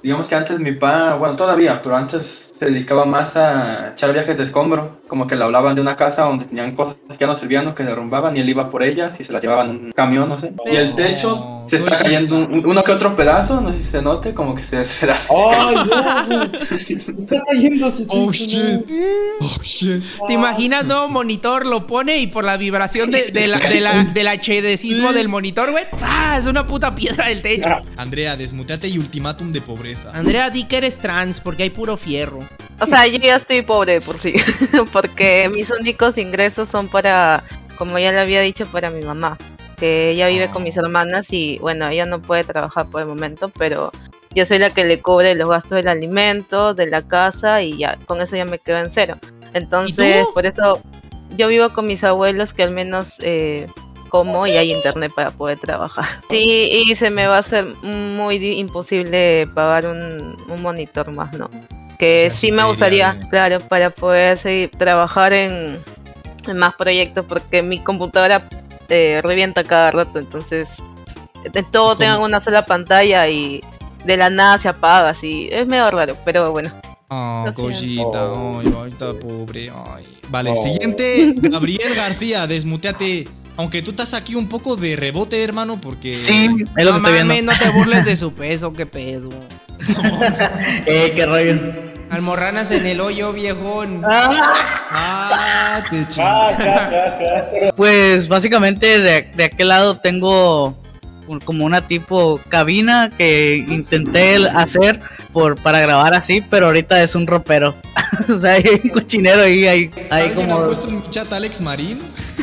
digamos que antes mi papá, bueno, todavía, pero antes se dedicaba más a echar viajes de escombro. Como que le hablaban de una casa donde tenían cosas que ya no servían o que derrumbaban y él iba por ellas y se las llevaban en un camión, no sé. Y el techo se está cayendo un- uno que otro pedazo, no sé si se note, como que se despedaza. ¡Ay, no! Está cayendo su Oh, techo, shit. no. Oh, shit. ¿Te imaginas, nuevo monitor? Lo pone y por la vibración de, de la, de la, del HDismo del monitor, güey. ¡Ah! Es una puta piedra del techo. Andrea, desmuteate y ultimátum de pobreza. Andrea, di que eres trans porque hay puro fierro. O sea, yo ya estoy pobre por sí, porque mis únicos ingresos son para, como ya le había dicho, para mi mamá, que ella vive con mis hermanas y bueno, ella no puede trabajar por el momento, pero yo soy la que le cubre los gastos del alimento, de la casa y ya, con eso ya me quedo en cero. Entonces, por eso yo vivo con mis abuelos que al menos eh, como y hay internet para poder trabajar. Sí, y se me va a hacer muy di- imposible pagar un, un monitor más, ¿no? Que sí me gustaría, claro, para poder seguir trabajar en, en más proyectos, porque mi computadora eh, revienta cada rato, entonces de todo tengo una sola pantalla y de la nada se apaga, así es medio raro, pero bueno. Oh, Lo siento. cosita, ay, ay, está pobre, ay. Vale, Oh. siguiente, Gabriel García, desmuteate. Aunque tú estás aquí un poco de rebote, hermano, porque... Sí, es lo que No estoy mames, viendo. no te burles de su peso, qué pedo. Eh, qué rollo. Almorranas en el hoyo, viejón. Ah, te chingas. Pues básicamente de, de aquel lado tengo un- como una tipo cabina que intenté el- hacer por para grabar así, pero ahorita es un ropero. O sea, hay un cochinero ahí, hay, hay ¿Alguien como... ha puesto en mi chat Alex Marín?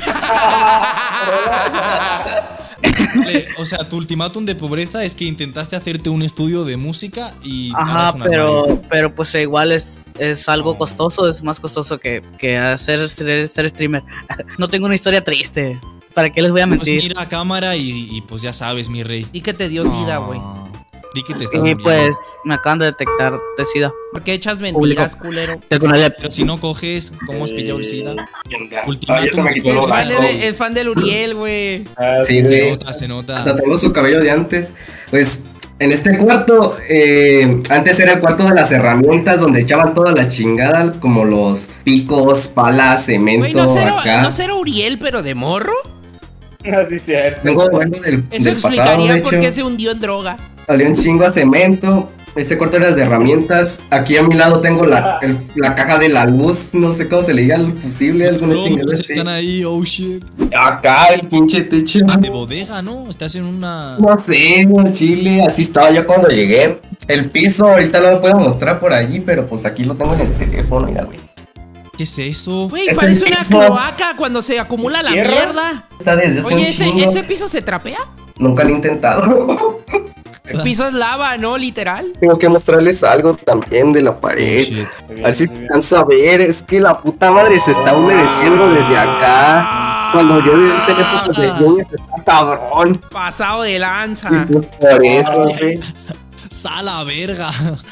Vale, o sea, tu ultimátum de pobreza es que intentaste hacerte un estudio de música y... Ajá, hagas una pero, radio. pero pues igual es, es algo costoso, es más costoso que, que hacer ser, ser streamer. No tengo una historia triste. ¿Para qué les voy a Pues mentir? mira a cámara y, y pues ya sabes, mi rey. Y que te dio sida, güey. Di que te estás Y muriendo. pues me acaban de detectar de SIDA. ¿Por qué echas mentiras, culero? Pero si no coges, ¿cómo has pillado el SIDA? Ay, eso me quitó Es lo fan, blanco. de, es fan del Uriel, güey. Sí, Se güey. nota, se nota. Hasta tengo su cabello de antes. Pues en este cuarto, eh, antes era el cuarto de las herramientas donde echaban toda la chingada, como los picos, palas, cemento, Güey, ¿no será, acá. ¿no será Uriel, pero de morro? Así cierto. Tengo bueno del, Eso del pasado, explicaría de por hecho. qué se hundió en droga. Salió un chingo a cemento. Este cuarto era de herramientas. Aquí a mi lado tengo la, el- la caja de la luz. No sé cómo se le diga el fusible. Alguna Los chingada plomos así. están ahí, oh shit. Acá el pinche techo. De bodega, ¿no? Estás en una... No sé, no, Chile. Así estaba yo cuando llegué. El piso ahorita no lo puedo mostrar por allí, pero pues aquí lo tengo en el teléfono. Mira, güey. ¿Qué es eso? Güey, Es parece el una piso. cloaca cuando se acumula la ¿Tierra? mierda. Está desde hace Oye, un ¿ese, chingo. ¿ese piso se trapea? Nunca lo he intentado. El piso es lava, ¿no? Literal. Tengo que mostrarles algo también de la pared. a ver si alcanza a ver. Es que la puta madre se está humedeciendo desde acá. Cuando yo vi el teléfono de lluvia, está cabrón. Pasado de lanza. Y pues por eso, güey. ¡Sala, verga!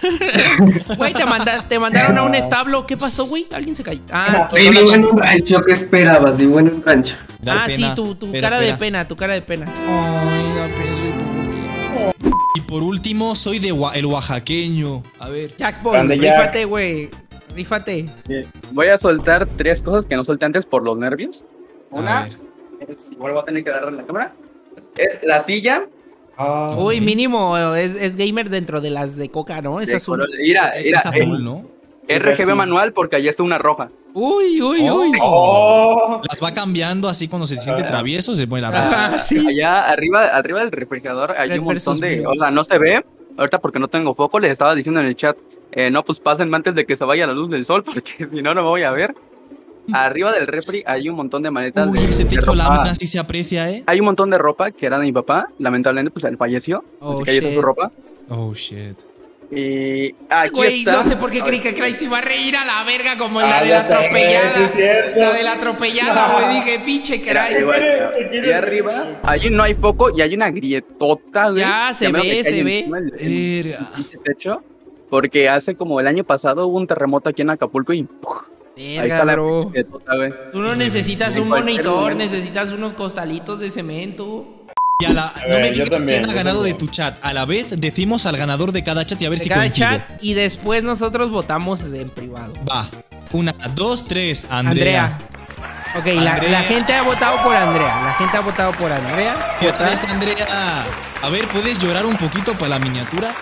Güey, te, manda- te mandaron a un establo. ¿Qué pasó, güey? Alguien se cayó. Ah, Oye, vivo en un rancho, ¿qué esperabas? Vivo en un rancho. ah sí, tu, tu Espera, cara de espera. pena, tu cara de pena. Ay, da pena, soy pobre. Y por último, soy de Oa- el oaxaqueño. A ver. Jackboy, Grande Jack. rífate, güey. Rífate. Voy a soltar tres cosas que no solté antes por los nervios. A Una, ver. es, igual voy a tener que agarrar la cámara. Es la silla. Uy, mínimo, es, es gamer dentro de las de coca, ¿no? Es de azul. color- Mira, mira, Es azul, eh, ¿no? R G B manual porque allá está una roja. Uy, uy, uy. Las va cambiando así cuando se siente travieso, se pone la roja. Ajá, sí. Allá arriba, arriba del refrigerador hay Red un montón versus de. blue. O sea, no se ve. Ahorita porque no tengo foco, les estaba diciendo en el chat. Eh, no, pues pásenme antes de que se vaya la luz del sol, porque si no, no me voy a ver. Arriba del refri hay un montón de maletas Uy, de, ese de techo ropa. lámina sí se aprecia, ¿eh? Hay un montón de ropa que era de mi papá. Lamentablemente, pues él falleció. Oh, así que ahí está shit. su ropa. Oh, shit. Y aquí Güey, está. no sé por qué creí que Crazy iba a reír a la verga como la Ah, de ya la sé, atropellada. sí es cierto. La de la atropellada, güey. Dije, pinche Mira, Crazy. igual, y arriba, allí no hay foco y hay una grietota, güey. Ya, se me ve, cae se ve. encima el- el- Verga. ese techo. Porque hace como el año pasado hubo un terremoto aquí en Acapulco y ¡puf! ahí Verga, está la bro. grietota, güey. Tú no necesitas En un cualquier monitor, momento. necesitas unos costalitos de cemento. Y a la, A no ver, me yo digas también, quién ha yo ganado también. de tu chat. A la vez decimos al ganador de cada chat y a ver De si cada coincide. chat y después nosotros votamos en privado. Va. Una, dos, tres. Andrea. Andrea. Ok, la, Andrea. la gente ha votado por Andrea. La gente ha votado por Andrea. ¿Qué Vota. tal, Andrea? A ver, ¿puedes llorar un poquito para la miniatura?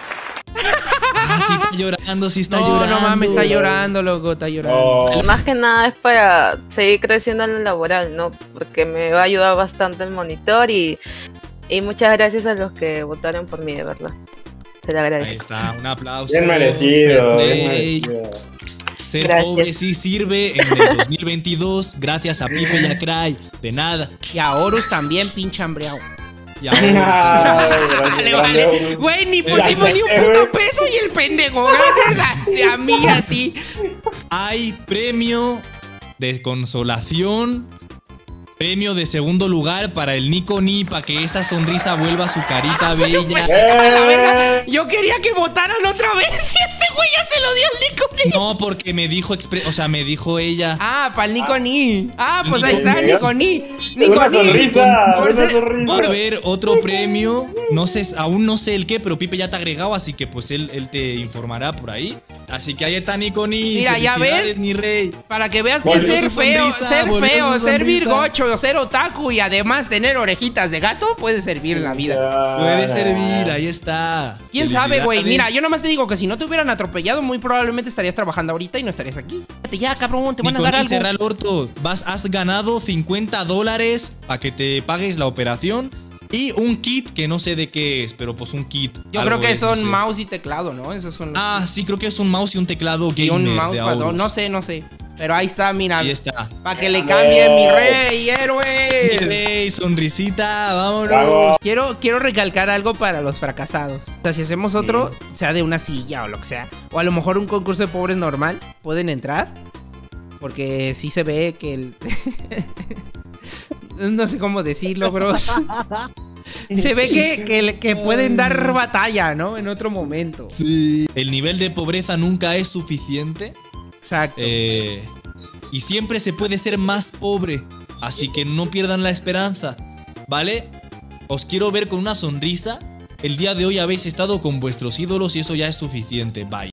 Ah, sí está llorando, sí está No, llorando. no mames, está llorando, loco, está llorando. Oh. Más que nada es para seguir creciendo en lo laboral, ¿no? Porque me va a ayudar bastante el monitor y, y muchas gracias a los que votaron por mí, de verdad. Se le Ahí agradezco. está, un aplauso. Bien merecido, Fair bien play. merecido. Ser Gracias. pobre sí sirve en el dos mil veintidós, gracias a Pipe y a Cry. De nada. Y a Horus también, pinche hambreado. Y ahora, Vale, vale. Güey, ni pusimos ni un puto peso y el pendejo. Gracias a, a mí y a ti. hay premio de consolación, premio de segundo lugar para el Nico Ni, para que esa sonrisa vuelva a su carita bella. A la verga. Yo quería que votaran otra vez y este güey ya se lo dio al Nico Ni. No, porque me dijo, expre- o sea, me dijo ella. Ah, para el Nico Ni. Ah, pues ahí Nico está, Ni. Nico Ni. Nico Una Ni. sonrisa, Por una ser- sonrisa. Por ver otro premio, no sé, aún no sé el qué, pero Pipe ya te ha agregado, así que pues él, él te informará por ahí. Así que ahí está Nico Ni. Mira, ya Felicidades, ves. mi rey. Para que veas que Volvió ser su feo, sonrisa, ser volvió feo, su ser sonrisa. virgocho, ser otaku y además tener orejitas de gato puede servir en la vida. Puede servir, ahí está. ¿Quién sabe, güey? Felicidades. Mira, yo nomás te digo que si no te hubieran atropellado, muy probablemente estarías trabajando ahorita y no estarías aquí. Ya, cabrón, te van a Nico dar Ni, algo. cerra el orto. Vas, has ganado cincuenta dólares para que te pagues la operación y un kit que no sé de qué es, pero pues un kit. Yo algo creo que es, no son sé. mouse y teclado, ¿no? Esos son los Ah, sí, creo que es un mouse y un teclado gamer y un mouse de para- Aorus. no sé, no sé. Pero ahí está, mira. Ahí está. Para que le cambie mi rey, héroe. Mi rey, sonrisita, vámonos. Bravo. Quiero, quiero recalcar algo para los fracasados. O sea, si hacemos otro, sea de una silla o lo que sea, o a lo mejor un concurso de pobres normal, pueden entrar. Porque sí se ve que el... no sé cómo decirlo, bros. Se ve que, que, que pueden dar batalla, ¿no? En otro momento. Sí. El nivel de pobreza nunca es suficiente. Exacto. Eh, y siempre se puede ser más pobre. Así que no pierdan la esperanza. ¿Vale? Os quiero ver con una sonrisa. El día de hoy habéis estado con vuestros ídolos y eso ya es suficiente. Bye.